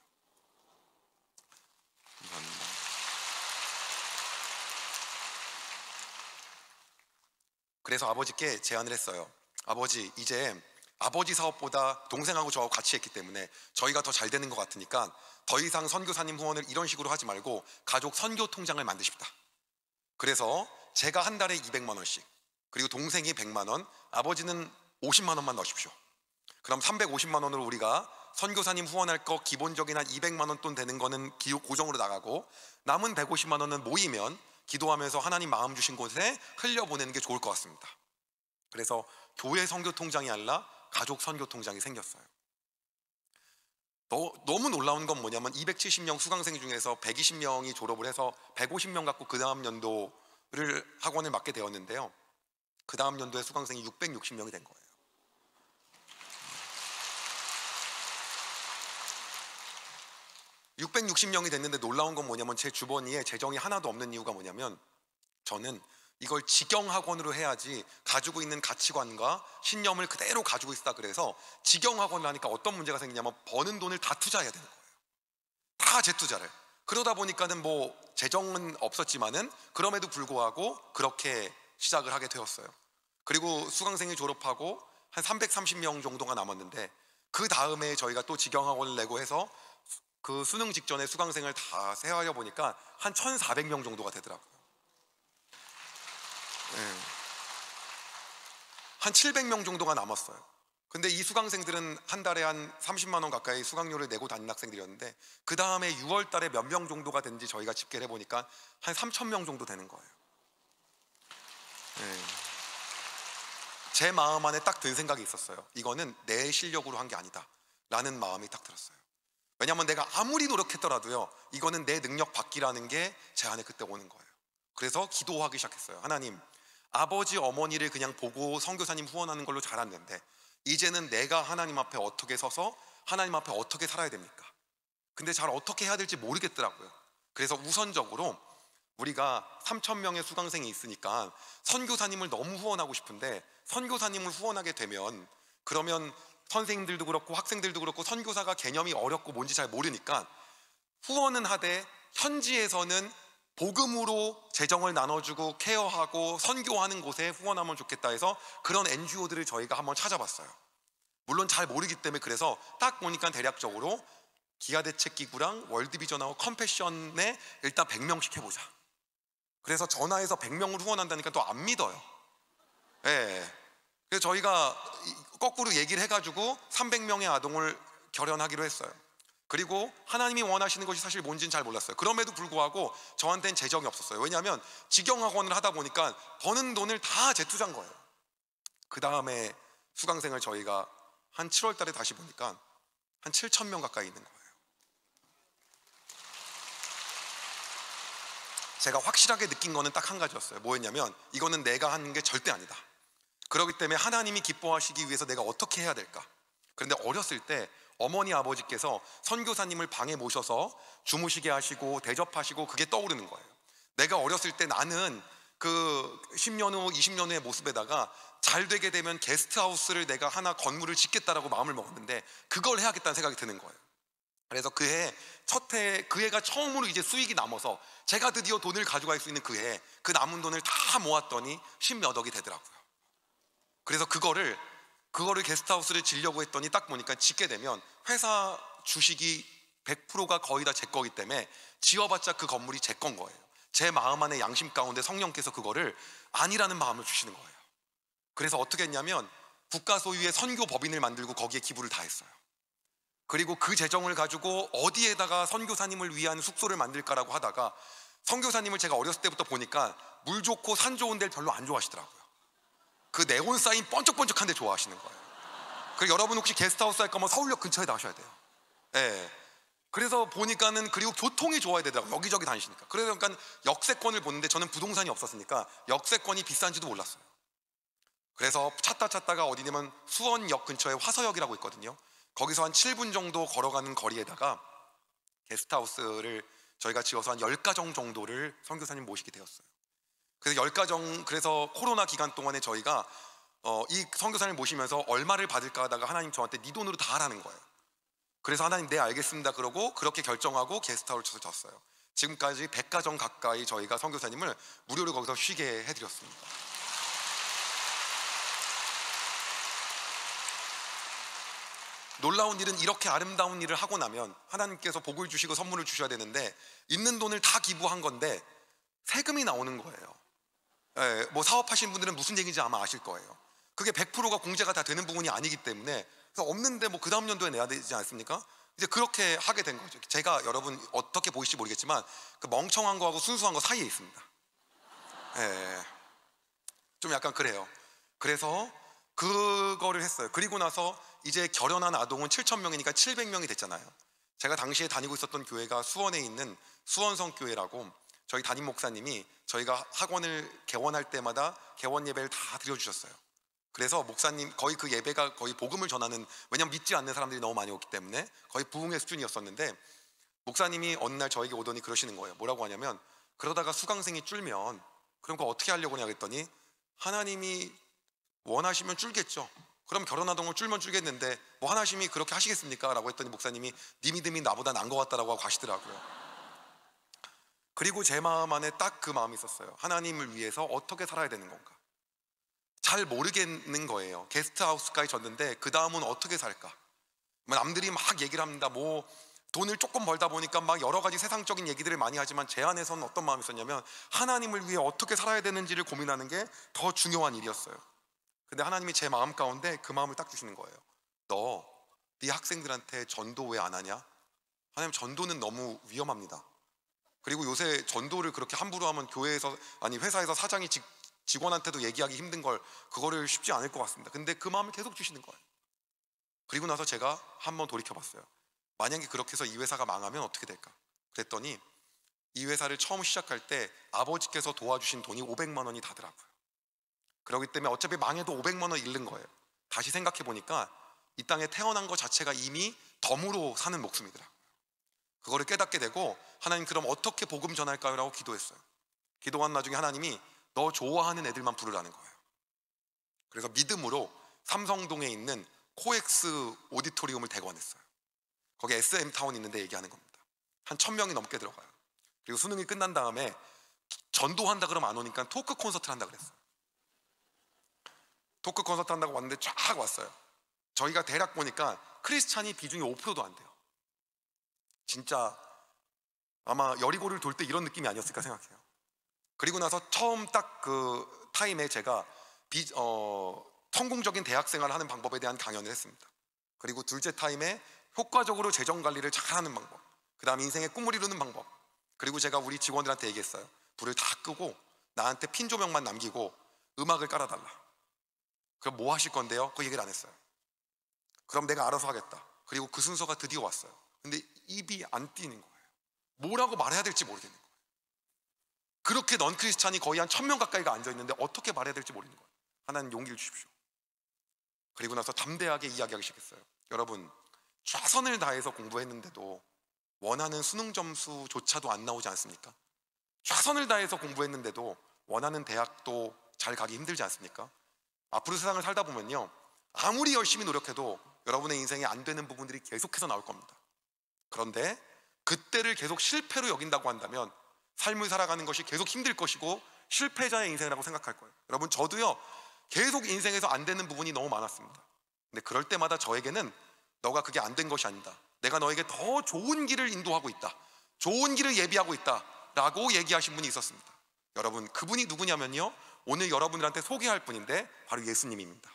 감사합니다. 그래서 아버지께 제안을 했어요. 아버지, 이제 아버지 사업보다 동생하고 저하고 같이 했기 때문에 저희가 더 잘 되는 것 같으니까 더 이상 선교사님 후원을 이런 식으로 하지 말고 가족 선교 통장을 만드십시다. 그래서 제가 한 달에 이백만 원씩, 그리고 동생이 백만 원, 아버지는 오십만 원만 넣으십시오. 그럼 삼백오십만 원으로 우리가 선교사님 후원할 거 기본적인 한 이백만 원 돈 되는 거는 기호 고정으로 나가고 남은 백오십만 원은 모이면 기도하면서 하나님 마음 주신 곳에 흘려보내는 게 좋을 것 같습니다. 그래서 교회 선교 통장이 아니라 가족 선교 통장이 생겼어요. 너, 너무 놀라운 건 뭐냐면 이백칠십 명 수강생 중에서 백이십 명이 졸업을 해서 백오십 명 갖고 그 다음 연도를 학원을 맡게 되었는데요, 그 다음 연도에 수강생이 육백육십 명이 된 거예요. 육백육십 명이 됐는데 놀라운 건 뭐냐면 제 주머니에 재정이 하나도 없는 이유가 뭐냐면 저는 이걸 직영학원으로 해야지 가지고 있는 가치관과 신념을 그대로 가지고 있다. 그래서 직영학원을 하니까 어떤 문제가 생기냐면 버는 돈을 다 투자해야 되는 거예요. 다 재투자를. 그러다 보니까는 뭐 재정은 없었지만은 그럼에도 불구하고 그렇게 시작을 하게 되었어요. 그리고 수강생이 졸업하고 한 삼백삼십 명 정도가 남았는데 그 다음에 저희가 또 직영학원을 내고 해서 그 수능 직전에 수강생을 다 세어하려 보니까 한 천사백 명 정도가 되더라고요. 네. 한 칠백 명 정도가 남았어요. 근데 이 수강생들은 한 달에 한 삼십만 원 가까이 수강료를 내고 다니는 학생들이었는데 그 다음에 유월 달에 몇 명 정도가 된지 저희가 집계를 해보니까 한 삼천 명 정도 되는 거예요. 네. 제 마음 안에 딱 든 생각이 있었어요. 이거는 내 실력으로 한 게 아니다 라는 마음이 딱 들었어요. 왜냐하면 내가 아무리 노력했더라도요, 이거는 내 능력 밖이라는 게 제 안에 그때 오는 거예요. 그래서 기도하기 시작했어요. 하나님, 아버지 어머니를 그냥 보고 선교사님 후원하는 걸로 자랐는데 이제는 내가 하나님 앞에 어떻게 서서 하나님 앞에 어떻게 살아야 됩니까? 근데 잘 어떻게 해야 될지 모르겠더라고요. 그래서 우선적으로 우리가 삼천 명의 수강생이 있으니까 선교사님을 너무 후원하고 싶은데, 선교사님을 후원하게 되면 그러면 선생님들도 그렇고 학생들도 그렇고 선교사가 개념이 어렵고 뭔지 잘 모르니까 후원은 하되 현지에서는 복음으로 재정을 나눠주고 케어하고 선교하는 곳에 후원하면 좋겠다 해서 그런 엔지오들을 저희가 한번 찾아봤어요. 물론 잘 모르기 때문에. 그래서 딱 보니까 대략적으로 기아대책기구랑 월드비전하고 컴패션에 일단 백 명씩 해보자. 그래서 전화해서 백 명을 후원한다니까 또 안 믿어요. 예. 그래서 저희가 거꾸로 얘기를 해가지고 삼백 명의 아동을 결연하기로 했어요. 그리고 하나님이 원하시는 것이 사실 뭔지는 잘 몰랐어요. 그럼에도 불구하고 저한테는 재정이 없었어요. 왜냐하면 직영학원을 하다 보니까 버는 돈을 다 재투자한 거예요. 그 다음에 수강생을 저희가 한 칠월 달에 다시 보니까 한 칠천 명 가까이 있는 거예요. 제가 확실하게 느낀 거는 딱 한 가지였어요. 뭐였냐면 이거는 내가 하는 게 절대 아니다. 그렇기 때문에 하나님이 기뻐하시기 위해서 내가 어떻게 해야 될까? 그런데 어렸을 때 어머니 아버지께서 선교사님을 방에 모셔서 주무시게 하시고 대접하시고 그게 떠오르는 거예요. 내가 어렸을 때 나는 그 십 년 후 이십 년 후의 모습에다가 잘 되게 되면 게스트하우스를 내가 하나 건물을 짓겠다라고 마음을 먹었는데 그걸 해야겠다는 생각이 드는 거예요. 그래서 그해 첫 해, 그 해가 처음으로 이제 수익이 남아서 제가 드디어 돈을 가져갈 수 있는 그 해, 그 남은 돈을 다 모았더니 십몇 억이 되더라고요. 그래서 그거를 그거를 게스트하우스를 지려고 했더니 딱 보니까 짓게 되면 회사 주식이 백 퍼센트가 거의 다 제 거기 때문에 지어봤자 그 건물이 제 건 거예요. 제 마음 안에 양심 가운데 성령께서 그거를 아니라는 마음을 주시는 거예요. 그래서 어떻게 했냐면 국가 소유의 선교 법인을 만들고 거기에 기부를 다 했어요. 그리고 그 재정을 가지고 어디에다가 선교사님을 위한 숙소를 만들까라고 하다가 선교사님을 제가 어렸을 때부터 보니까 물 좋고 산 좋은 데를 별로 안 좋아하시더라고요. 그 네온 사인 번쩍번쩍한 데 좋아하시는 거예요. 그리고 여러분 혹시 게스트하우스 할 거면 서울역 근처에다 하셔야 돼요. 예. 그래서 보니까는, 그리고 교통이 좋아야 되더라고요. 여기저기 다니시니까. 그래서 그러니까 역세권을 보는데 저는 부동산이 없었으니까 역세권이 비싼지도 몰랐어요. 그래서 찾다 찾다가 어디냐면 수원역 근처에 화서역이라고 있거든요. 거기서 한 칠 분 정도 걸어가는 거리에다가 게스트하우스를 저희가 지어서 한 십 가정 정도를 선교사님 모시게 되었어요. 그래서 십 가정, 그래서 코로나 기간 동안에 저희가 어, 이 선교사님을 모시면서 얼마를 받을까 하다가 하나님 저한테 네 돈으로 다 하라는 거예요. 그래서 하나님 네 알겠습니다 그러고 그렇게 결정하고 게스트하우스를 졌어요. 지금까지 백 가정 가까이 저희가 선교사님을 무료로 거기서 쉬게 해드렸습니다. 놀라운 일은 이렇게 아름다운 일을 하고 나면 하나님께서 복을 주시고 선물을 주셔야 되는데 있는 돈을 다 기부한 건데 세금이 나오는 거예요. 예, 뭐 사업하시는 분들은 무슨 얘기인지 아마 아실 거예요. 그게 백 퍼센트가 공제가 다 되는 부분이 아니기 때문에 그래서 없는데 뭐 그 다음 연도에 내야 되지 않습니까? 이제 그렇게 하게 된 거죠. 제가 여러분 어떻게 보이실지 모르겠지만 그 멍청한 거하고 순수한 거 사이에 있습니다. 예, 좀 약간 그래요. 그래서 그거를 했어요. 그리고 나서 이제 결연한 아동은 칠천 명이니까 칠백 명이 됐잖아요. 제가 당시에 다니고 있었던 교회가 수원에 있는 수원성교회라고, 저희 담임 목사님이 저희가 학원을 개원할 때마다 개원 예배를 다 드려주셨어요. 그래서 목사님 거의 그 예배가 거의 복음을 전하는, 왜냐면 믿지 않는 사람들이 너무 많이 오기 때문에 거의 부흥의 수준이었었는데, 목사님이 어느 날 저에게 오더니 그러시는 거예요. 뭐라고 하냐면, 그러다가 수강생이 줄면 그럼 그거 어떻게 하려고 하냐 했더니, 하나님이 원하시면 줄겠죠. 그럼 결혼하던 걸 줄면 줄겠는데 뭐 하나님이 그렇게 하시겠습니까? 라고 했더니 목사님이 네 믿음이 나보다 나은 것 같다라고 하고 가시더라고요. 그리고 제 마음 안에 딱 그 마음이 있었어요. 하나님을 위해서 어떻게 살아야 되는 건가? 잘 모르겠는 거예요. 게스트하우스까지 졌는데 그 다음은 어떻게 살까? 남들이 막 얘기를 합니다. 뭐 돈을 조금 벌다 보니까 막 여러 가지 세상적인 얘기들을 많이 하지만 제 안에서는 어떤 마음이 있었냐면 하나님을 위해 어떻게 살아야 되는지를 고민하는 게 더 중요한 일이었어요. 근데 하나님이 제 마음 가운데 그 마음을 딱 주시는 거예요. 너, 네 학생들한테 전도 왜 안 하냐? 하나님, 전도는 너무 위험합니다. 그리고 요새 전도를 그렇게 함부로 하면 교회에서, 아니 회사에서 사장이 직, 직원한테도 얘기하기 힘든 걸, 그거를 쉽지 않을 것 같습니다. 근데 그 마음을 계속 주시는 거예요. 그리고 나서 제가 한번 돌이켜봤어요. 만약에 그렇게 해서 이 회사가 망하면 어떻게 될까? 그랬더니 이 회사를 처음 시작할 때 아버지께서 도와주신 돈이 오백만 원이 다더라고요. 그렇기 때문에 어차피 망해도 오백만 원 잃는 거예요. 다시 생각해 보니까 이 땅에 태어난 것 자체가 이미 덤으로 사는 목숨이더라고요. 그거를 깨닫게 되고, 하나님 그럼 어떻게 복음 전할까요? 라고 기도했어요. 기도한 나중에 하나님이 너 좋아하는 애들만 부르라는 거예요. 그래서 믿음으로 삼성동에 있는 코엑스 오디토리움을 대관했어요. 거기 에스엠타운 있는데 얘기하는 겁니다. 한 천 명이 넘게 들어가요. 그리고 수능이 끝난 다음에 전도한다 그러면 안 오니까 토크 콘서트를 한다 그랬어요. 토크 콘서트 한다고 왔는데 쫙 왔어요. 저희가 대략 보니까 크리스찬이 비중이 오 퍼센트도 안 돼요. 진짜 아마 여리고를 돌 때 이런 느낌이 아니었을까 생각해요. 그리고 나서 처음 딱 그 타임에 제가 비, 어, 성공적인 대학생활을 하는 방법에 대한 강연을 했습니다. 그리고 둘째 타임에 효과적으로 재정관리를 잘하는 방법, 그 다음 인생의 꿈을 이루는 방법, 그리고 제가 우리 직원들한테 얘기했어요. 불을 다 끄고 나한테 핀 조명만 남기고 음악을 깔아달라. 그럼 뭐 하실 건데요? 그 얘기를 안 했어요. 그럼 내가 알아서 하겠다. 그리고 그 순서가 드디어 왔어요. 근데 입이 안 띄는 거예요. 뭐라고 말해야 될지 모르겠는 거예요. 그렇게 넌 크리스찬이 거의 한 천 명 가까이가 앉아있는데 어떻게 말해야 될지 모르는 거예요. 하나님 용기를 주십시오. 그리고 나서 담대하게 이야기하기 시작했어요. 여러분, 최선을 다해서 공부했는데도 원하는 수능 점수조차도 안 나오지 않습니까? 최선을 다해서 공부했는데도 원하는 대학도 잘 가기 힘들지 않습니까? 앞으로 세상을 살다 보면요, 아무리 열심히 노력해도 여러분의 인생에 안 되는 부분들이 계속해서 나올 겁니다. 그런데 그때를 계속 실패로 여긴다고 한다면 삶을 살아가는 것이 계속 힘들 것이고 실패자의 인생이라고 생각할 거예요. 여러분, 저도요 계속 인생에서 안 되는 부분이 너무 많았습니다. 근데 그럴 때마다 저에게는 너가 그게 안 된 것이 아니다, 내가 너에게 더 좋은 길을 인도하고 있다, 좋은 길을 예비하고 있다 라고 얘기하신 분이 있었습니다. 여러분, 그분이 누구냐면요, 오늘 여러분들한테 소개할 분인데 바로 예수님입니다.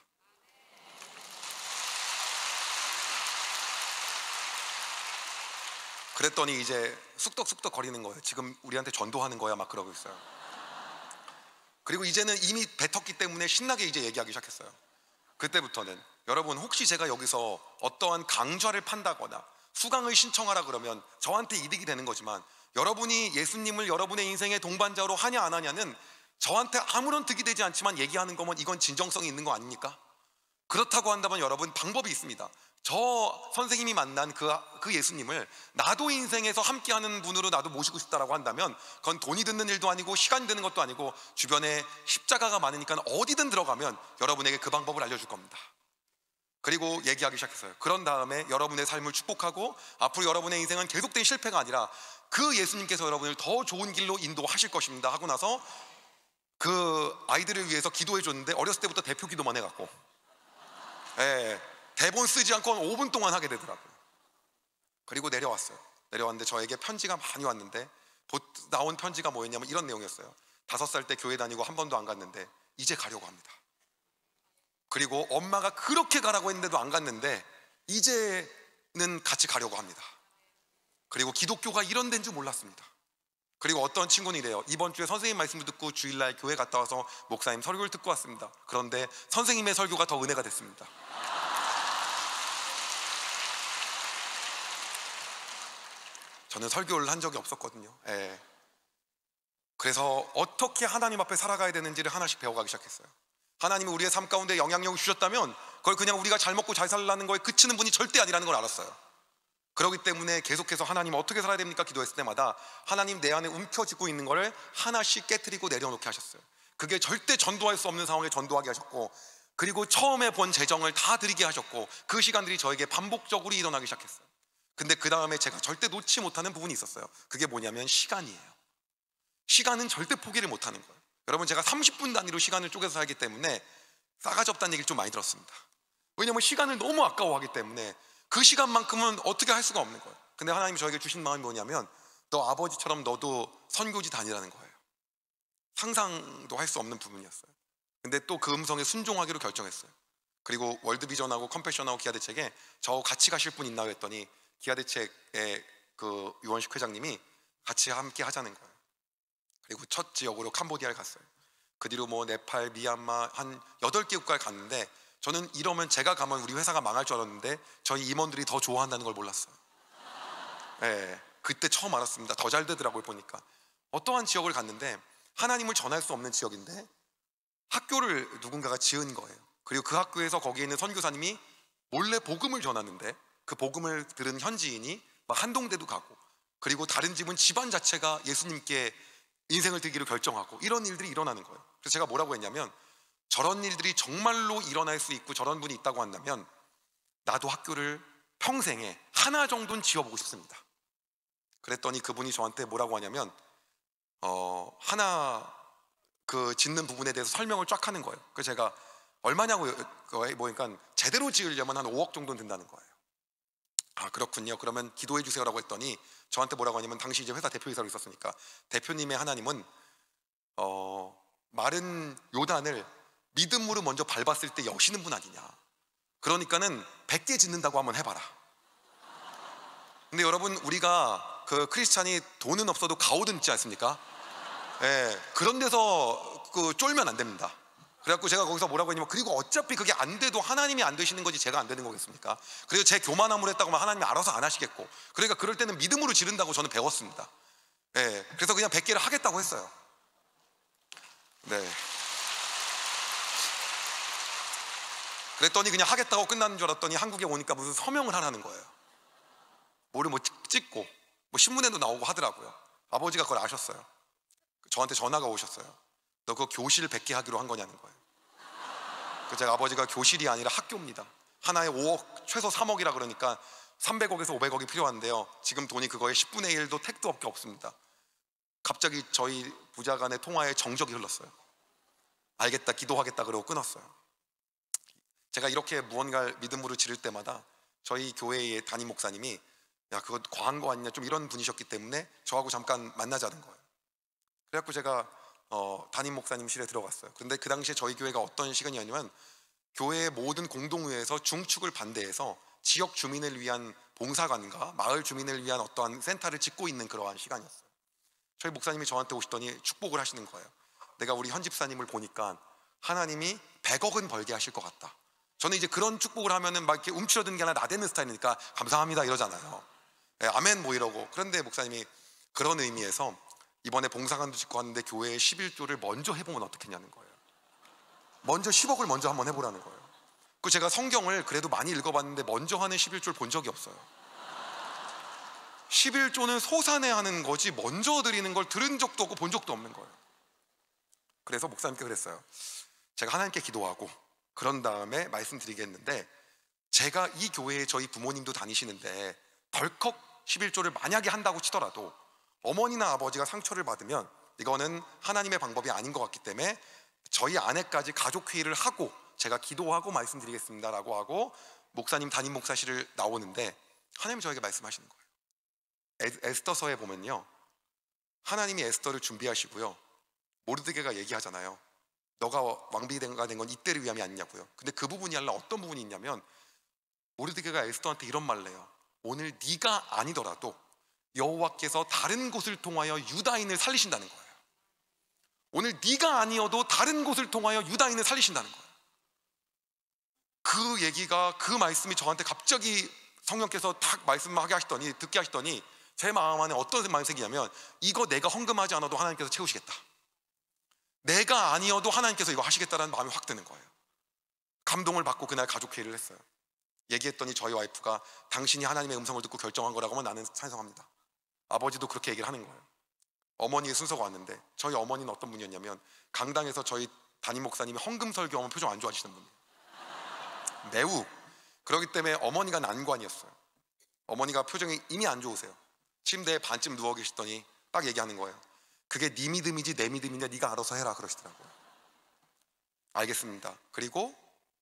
그랬더니 이제 쑥덕쑥덕 거리는 거예요. 지금 우리한테 전도하는 거야 막 그러고 있어요. 그리고 이제는 이미 뱉었기 때문에 신나게 이제 얘기하기 시작했어요. 그때부터는 여러분, 혹시 제가 여기서 어떠한 강좌를 판다거나 수강을 신청하라 그러면 저한테 이득이 되는 거지만, 여러분이 예수님을 여러분의 인생의 동반자로 하냐 안 하냐는 저한테 아무런 득이 되지 않지만 얘기하는 거면 이건 진정성이 있는 거 아닙니까? 그렇다고 한다면 여러분, 방법이 있습니다. 저 선생님이 만난 그, 그 예수님을 나도 인생에서 함께하는 분으로 나도 모시고 싶다라고 한다면 그건 돈이 드는 일도 아니고 시간이 드는 것도 아니고 주변에 십자가가 많으니까 어디든 들어가면 여러분에게 그 방법을 알려줄 겁니다. 그리고 얘기하기 시작했어요. 그런 다음에 여러분의 삶을 축복하고 앞으로 여러분의 인생은 계속된 실패가 아니라 그 예수님께서 여러분을 더 좋은 길로 인도하실 것입니다 하고 나서 그 아이들을 위해서 기도해 줬는데 어렸을 때부터 대표 기도만 해갖고 예, 대본 쓰지 않고 오 분 동안 하게 되더라고요. 그리고 내려왔어요. 내려왔는데 저에게 편지가 많이 왔는데 나온 편지가 뭐였냐면 이런 내용이었어요. 다섯 살 때 교회 다니고 한 번도 안 갔는데 이제 가려고 합니다. 그리고 엄마가 그렇게 가라고 했는데도 안 갔는데 이제는 같이 가려고 합니다. 그리고 기독교가 이런 데인 줄 몰랐습니다. 그리고 어떤 친구는 이래요. 이번 주에 선생님 말씀을 듣고 주일날 교회 갔다 와서 목사님 설교를 듣고 왔습니다. 그런데 선생님의 설교가 더 은혜가 됐습니다. 저는 설교를 한 적이 없었거든요. 예. 그래서 어떻게 하나님 앞에 살아가야 되는지를 하나씩 배워가기 시작했어요. 하나님이 우리의 삶 가운데 영향력을 주셨다면 그걸 그냥 우리가 잘 먹고 잘 살라는 거에 그치는 분이 절대 아니라는 걸 알았어요. 그렇기 때문에 계속해서 하나님 어떻게 살아야 됩니까? 기도했을 때마다 하나님 내 안에 움켜쥐고 있는 거를 하나씩 깨트리고 내려놓게 하셨어요. 그게 절대 전도할 수 없는 상황에 전도하게 하셨고, 그리고 처음에 본 재정을 다 드리게 하셨고, 그 시간들이 저에게 반복적으로 일어나기 시작했어요. 근데 그 다음에 제가 절대 놓지 못하는 부분이 있었어요. 그게 뭐냐면 시간이에요. 시간은 절대 포기를 못하는 거예요. 여러분, 제가 삼십 분 단위로 시간을 쪼개서 살기 때문에 싸가지 없다는 얘기를 좀 많이 들었습니다. 왜냐면 시간을 너무 아까워하기 때문에 그 시간만큼은 어떻게 할 수가 없는 거예요. 근데 하나님이 저에게 주신 마음이 뭐냐면 너 아버지처럼 너도 선교지 다니라는 거예요. 상상도 할 수 없는 부분이었어요. 근데 또 그 음성에 순종하기로 결정했어요. 그리고 월드비전하고 컴패션하고 기아대책에 저 같이 가실 분 있나요? 했더니 기아대책의 그 유원식 회장님이 같이 함께 하자는 거예요. 그리고 첫 지역으로 캄보디아를 갔어요. 그 뒤로 뭐 네팔, 미얀마 한 여덟 개 국가를 갔는데 저는 이러면 제가 가면 우리 회사가 망할 줄 알았는데 저희 임원들이 더 좋아한다는 걸 몰랐어요. 예, 그때 처음 알았습니다. 더 잘 되더라고요. 보니까 어떠한 지역을 갔는데 하나님을 전할 수 없는 지역인데 학교를 누군가가 지은 거예요. 그리고 그 학교에서 거기에 있는 선교사님이 몰래 복음을 전하는데 그 복음을 들은 현지인이 막 한동대도 가고, 그리고 다른 집은 집안 자체가 예수님께 인생을 드리기로 결정하고, 이런 일들이 일어나는 거예요. 그래서 제가 뭐라고 했냐면, 저런 일들이 정말로 일어날 수 있고 저런 분이 있다고 한다면 나도 학교를 평생에 하나 정도는 지어보고 싶습니다. 그랬더니 그분이 저한테 뭐라고 하냐면 어 하나 그 짓는 부분에 대해서 설명을 쫙 하는 거예요. 그래서 제가 얼마냐고 보니까 제대로 지으려면 한 오억 정도는 든다는 거예요. 아, 그렇군요. 그러면 기도해 주세요라고 했더니 저한테 뭐라고 하냐면, 당시 이제 회사 대표이사로 있었으니까, 대표님의 하나님은 어 마른 요단을 믿음으로 먼저 밟았을 때 여시는 분 아니냐. 그러니까는 백 개 짓는다고 한번 해봐라. 근데 여러분, 우리가 그 크리스찬이 돈은 없어도 가오든 있지 않습니까? 예, 그런 데서 그 쫄면 안 됩니다. 그래갖고 제가 거기서 뭐라고 했냐면, 그리고 어차피 그게 안 돼도 하나님이 안 되시는 거지 제가 안 되는 거겠습니까? 그리고 제 교만함으로 했다고 하면 하나님이 알아서 안 하시겠고, 그러니까 그럴 때는 믿음으로 지른다고 저는 배웠습니다. 예, 그래서 그냥 백 개를 하겠다고 했어요. 네. 그랬더니 그냥 하겠다고 끝나는 줄 알았더니 한국에 오니까 무슨 서명을 하라는 거예요. 뭐를 뭐 찍고 뭐 신문에도 나오고 하더라고요. 아버지가 그걸 아셨어요. 저한테 전화가 오셨어요. 너 그거 교실 백 개 하기로 한 거냐는 거예요. 그래서 제가 아버지가 교실이 아니라 학교입니다. 하나에 오억, 최소 삼억이라 그러니까 삼백억에서 오백억이 필요한데요, 지금 돈이 그거의 십분의 일도 택도 없습니다. 갑자기 저희 부자 간의 통화에 정적이 흘렀어요. 알겠다, 기도하겠다 그러고 끊었어요. 제가 이렇게 무언가를 믿음으로 지를 때마다 저희 교회의 담임 목사님이 야, 그거 과한 거 아니냐, 좀 이런 분이셨기 때문에 저하고 잠깐 만나자는 거예요. 그래갖고 제가 어, 담임 목사님실에 들어갔어요. 근데 그 당시에 저희 교회가 어떤 시간이었냐면, 교회의 모든 공동회에서 중축을 반대해서 지역 주민을 위한 봉사관과 마을 주민을 위한 어떠한 센터를 짓고 있는 그러한 시간이었어요. 저희 목사님이 저한테 오시더니 축복을 하시는 거예요. 내가 우리 현 집사님을 보니까 하나님이 백억은 벌게 하실 것 같다. 저는 이제 그런 축복을 하면은 막 이렇게 움츠러드는 게 아니라 나대는 스타일이니까 감사합니다 이러잖아요. 네, 아멘 뭐 이러고. 그런데 목사님이 그런 의미에서 이번에 봉사관도 짓고 왔는데 교회에 십일조를 먼저 해보면 어떻겠냐는 거예요. 먼저 십억을 먼저 한번 해보라는 거예요. 그 제가 성경을 그래도 많이 읽어봤는데 먼저 하는 십일조를 본 적이 없어요. 십일조는 소산에 하는 거지 먼저 드리는 걸 들은 적도 없고 본 적도 없는 거예요. 그래서 목사님께 그랬어요. 제가 하나님께 기도하고 그런 다음에 말씀드리겠는데, 제가 이 교회에 저희 부모님도 다니시는데 덜컥 십일조를 만약에 한다고 치더라도 어머니나 아버지가 상처를 받으면 이거는 하나님의 방법이 아닌 것 같기 때문에 저희 아내까지 가족회의를 하고 제가 기도하고 말씀드리겠습니다 라고 하고 목사님 담임 목사실을 나오는데, 하나님이 저에게 말씀하시는 거예요. 에스더서에 보면요, 하나님이 에스더를 준비하시고요, 모르드게가 얘기하잖아요. 너가 왕비가 된 건 이때를 위함이 아니냐고요. 근데 그 부분이 아니라 어떤 부분이 있냐면, 모르드게가 에스더한테 이런 말을 해요. 오늘 네가 아니더라도 여호와께서 다른 곳을 통하여 유다인을 살리신다는 거예요. 오늘 네가 아니어도 다른 곳을 통하여 유다인을 살리신다는 거예요. 그 얘기가, 그 말씀이 저한테 갑자기 성령께서 딱 말씀하게 하시더니, 듣게 하시더니 제 마음 안에 어떤 마음이 생기냐면, 이거 내가 헌금하지 않아도 하나님께서 채우시겠다, 내가 아니어도 하나님께서 이거 하시겠다라는 마음이 확 드는 거예요. 감동을 받고 그날 가족회의를 했어요. 얘기했더니 저희 와이프가 당신이 하나님의 음성을 듣고 결정한 거라고 하면 나는 찬성합니다. 아버지도 그렇게 얘기를 하는 거예요. 어머니의 순서가 왔는데, 저희 어머니는 어떤 분이었냐면, 강당에서 저희 담임 목사님이 헌금 설교하면 표정 안 좋아지시는 분이에요. 매우. 그렇기 때문에 어머니가 난관이었어요. 어머니가 표정이 이미 안 좋으세요. 침대에 반쯤 누워 계시더니 딱 얘기하는 거예요. 그게 네 믿음이지 내 믿음이냐, 네가 알아서 해라 그러시더라고요. 알겠습니다. 그리고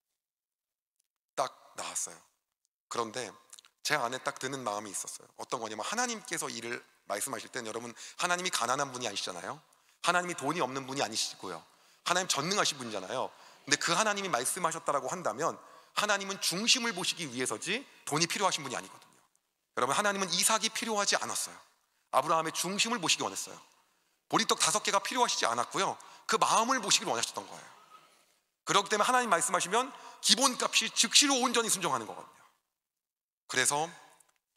딱 나왔어요. 그런데 제 안에 딱 드는 마음이 있었어요. 어떤 거냐면, 하나님께서 일을 말씀하실 때는 여러분, 하나님이 가난한 분이 아니시잖아요. 하나님이 돈이 없는 분이 아니시고요. 하나님 전능하신 분이잖아요. 근데 그 하나님이 말씀하셨다라고 한다면 하나님은 중심을 보시기 위해서지 돈이 필요하신 분이 아니거든요. 여러분, 하나님은 이삭이 필요하지 않았어요. 아브라함의 중심을 보시기 원했어요. 보리떡 다섯 개가 필요하시지 않았고요, 그 마음을 보시길 원하셨던 거예요. 그렇기 때문에 하나님 말씀하시면 기본값이 즉시로 온전히 순종하는 거거든요. 그래서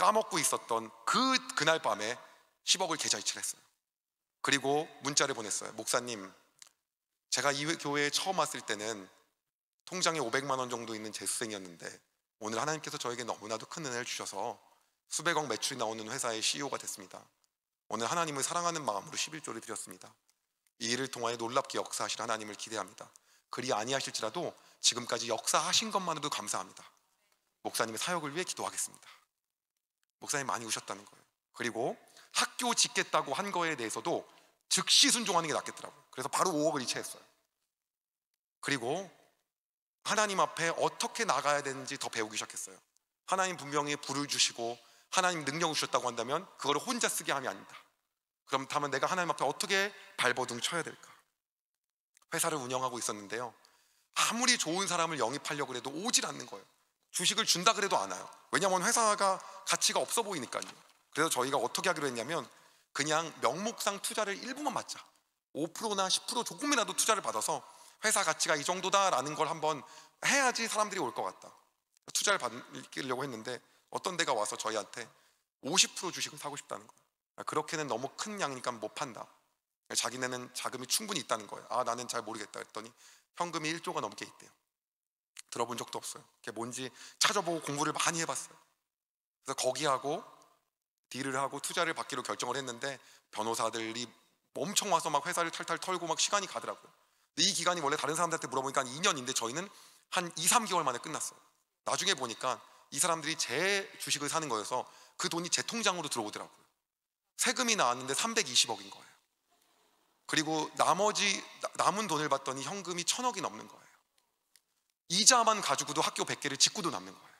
까먹고 있었던 그 그날 밤에 십억을 계좌 이체를 했어요. 그리고 문자를 보냈어요. 목사님, 제가 이 교회에 처음 왔을 때는 통장에 오백만 원 정도 있는 재수생이었는데 오늘 하나님께서 저에게 너무나도 큰 은혜를 주셔서 수백억 매출이 나오는 회사의 씨이오가 됐습니다. 오늘 하나님을 사랑하는 마음으로 십일조를 드렸습니다. 이 일을 통하여 놀랍게 역사하실 하나님을 기대합니다. 그리 아니하실지라도 지금까지 역사하신 것만으로도 감사합니다. 목사님의 사역을 위해 기도하겠습니다. 목사님 많이 우셨다는 거예요. 그리고 학교 짓겠다고 한 거에 대해서도 즉시 순종하는 게 낫겠더라고요. 그래서 바로 오억을 이체했어요. 그리고 하나님 앞에 어떻게 나가야 되는지 더 배우기 시작했어요. 하나님 분명히 불을 주시고 하나님 능력을 주셨다고 한다면 그걸 혼자 쓰게 함이 아니다. 그럼 다만 내가 하나님 앞에 어떻게 발버둥 쳐야 될까? 회사를 운영하고 있었는데요, 아무리 좋은 사람을 영입하려고 해도 오질 않는 거예요. 주식을 준다 그래도 안 와요. 왜냐하면 회사가 가치가 없어 보이니까요. 그래서 저희가 어떻게 하기로 했냐면 그냥 명목상 투자를 일부만 받자, 오 퍼센트나 십 퍼센트 조금이라도 투자를 받아서 회사 가치가 이 정도다라는 걸 한번 해야지 사람들이 올 것 같다. 투자를 받으려고 했는데 어떤 데가 와서 저희한테 오십 퍼센트 주식을 사고 싶다는 거예요. 그렇게는 너무 큰 양이니까 못 판다. 자기네는 자금이 충분히 있다는 거예요. 아, 나는 잘 모르겠다 했더니 현금이 일조가 넘게 있대요. 들어본 적도 없어요. 그게 뭔지 찾아보고 공부를 많이 해봤어요. 그래서 거기하고 딜을 하고 투자를 받기로 결정을 했는데 변호사들이 엄청 와서 막 회사를 탈탈 털고 막 시간이 가더라고요. 근데 이 기간이 원래 다른 사람들한테 물어보니까 이 년인데 저희는 한 이, 삼 개월 만에 끝났어요. 나중에 보니까 이 사람들이 제 주식을 사는 거여서 그 돈이 제 통장으로 들어오더라고요. 세금이 나왔는데 삼백이십억인 거예요. 그리고 나머지 남은 돈을 봤더니 현금이 천억이 넘는 거예요. 이자만 가지고도 학교 백 개를 짓고도 남는 거예요.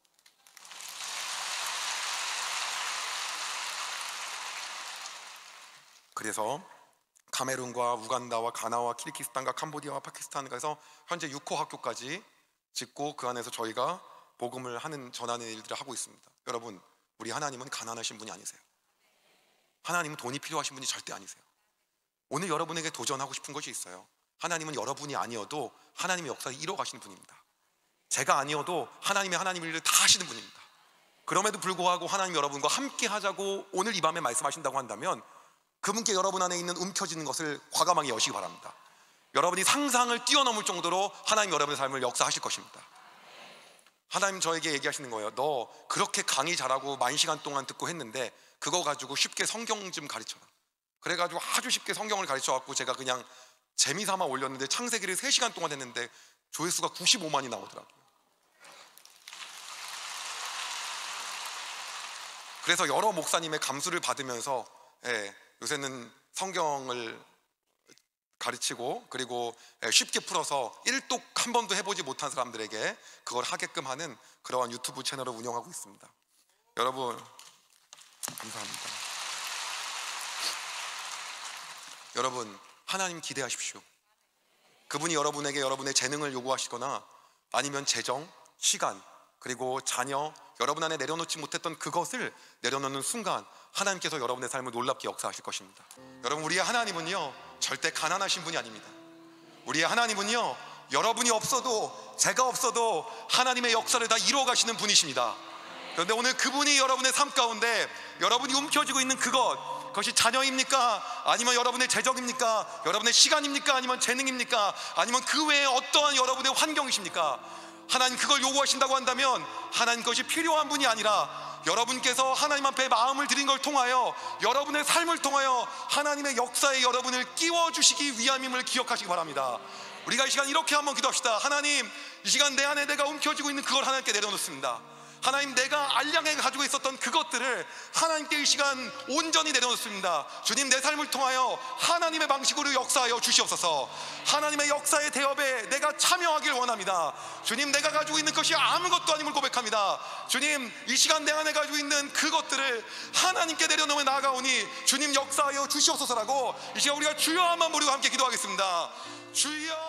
그래서 카메룬과 우간다와 가나와 키르기스탄과 캄보디아와 파키스탄 가서 현재 육 호 학교까지 짓고 그 안에서 저희가 복음을 하는 전하는 일들을 하고 있습니다. 여러분, 우리 하나님은 가난하신 분이 아니세요. 하나님은 돈이 필요하신 분이 절대 아니세요. 오늘 여러분에게 도전하고 싶은 것이 있어요. 하나님은 여러분이 아니어도 하나님의 역사를 이뤄가시는 분입니다. 제가 아니어도 하나님의 하나님의 일을 다 하시는 분입니다. 그럼에도 불구하고 하나님 여러분과 함께 하자고 오늘 이 밤에 말씀하신다고 한다면 그분께 여러분 안에 있는 움켜지는 것을 과감하게 여시기 바랍니다. 여러분이 상상을 뛰어넘을 정도로 하나님 여러분의 삶을 역사하실 것입니다. 하나님 저에게 얘기하시는 거예요. 너 그렇게 강의 잘하고 만 시간 동안 듣고 했는데 그거 가지고 쉽게 성경 좀 가르쳐라. 그래가지고 아주 쉽게 성경을 가르쳐갖고 제가 그냥 재미삼아 올렸는데 창세기를 세 시간 동안 했는데 조회수가 구십오만이 나오더라고요. 그래서 여러 목사님의 감수를 받으면서 예, 요새는 성경을 가르치고 그리고 쉽게 풀어서 일독 한 번도 해보지 못한 사람들에게 그걸 하게끔 하는 그러한 유튜브 채널을 운영하고 있습니다. 여러분 감사합니다. 여러분 하나님 기대하십시오. 그분이 여러분에게 여러분의 재능을 요구하시거나 아니면 재정, 시간 그리고 자녀, 여러분 안에 내려놓지 못했던 그것을 내려놓는 순간 하나님께서 여러분의 삶을 놀랍게 역사하실 것입니다. 여러분 우리의 하나님은요 절대 가난하신 분이 아닙니다. 우리의 하나님은요 여러분이 없어도 제가 없어도 하나님의 역사를 다 이루어 가시는 분이십니다. 그런데 오늘 그분이 여러분의 삶 가운데 여러분이 움켜쥐고 있는 그것, 그것이 자녀입니까? 아니면 여러분의 재정입니까? 여러분의 시간입니까? 아니면 재능입니까? 아니면 그 외에 어떠한 여러분의 환경이십니까? 하나님 그걸 요구하신다고 한다면 하나님 것이 필요한 분이 아니라 여러분께서 하나님 앞에 마음을 드린 걸 통하여 여러분의 삶을 통하여 하나님의 역사에 여러분을 끼워주시기 위함임을 기억하시기 바랍니다. 우리가 이 시간 이렇게 한번 기도합시다. 하나님, 이 시간 내 안에 내가 움켜쥐고 있는 그걸 하나님께 내려놓습니다. 하나님, 내가 알량하게 가지고 있었던 그것들을 하나님께 이 시간 온전히 내려놓습니다. 주님, 내 삶을 통하여 하나님의 방식으로 역사하여 주시옵소서. 하나님의 역사의 대업에 내가 참여하길 원합니다. 주님, 내가 가지고 있는 것이 아무것도 아님을 고백합니다. 주님, 이 시간 내 안에 가지고 있는 그것들을 하나님께 내려놓아 나아가오니 주님 역사하여 주시옵소서라고 이 시간 우리가 주여 한번 부르고 함께 기도하겠습니다. 주여.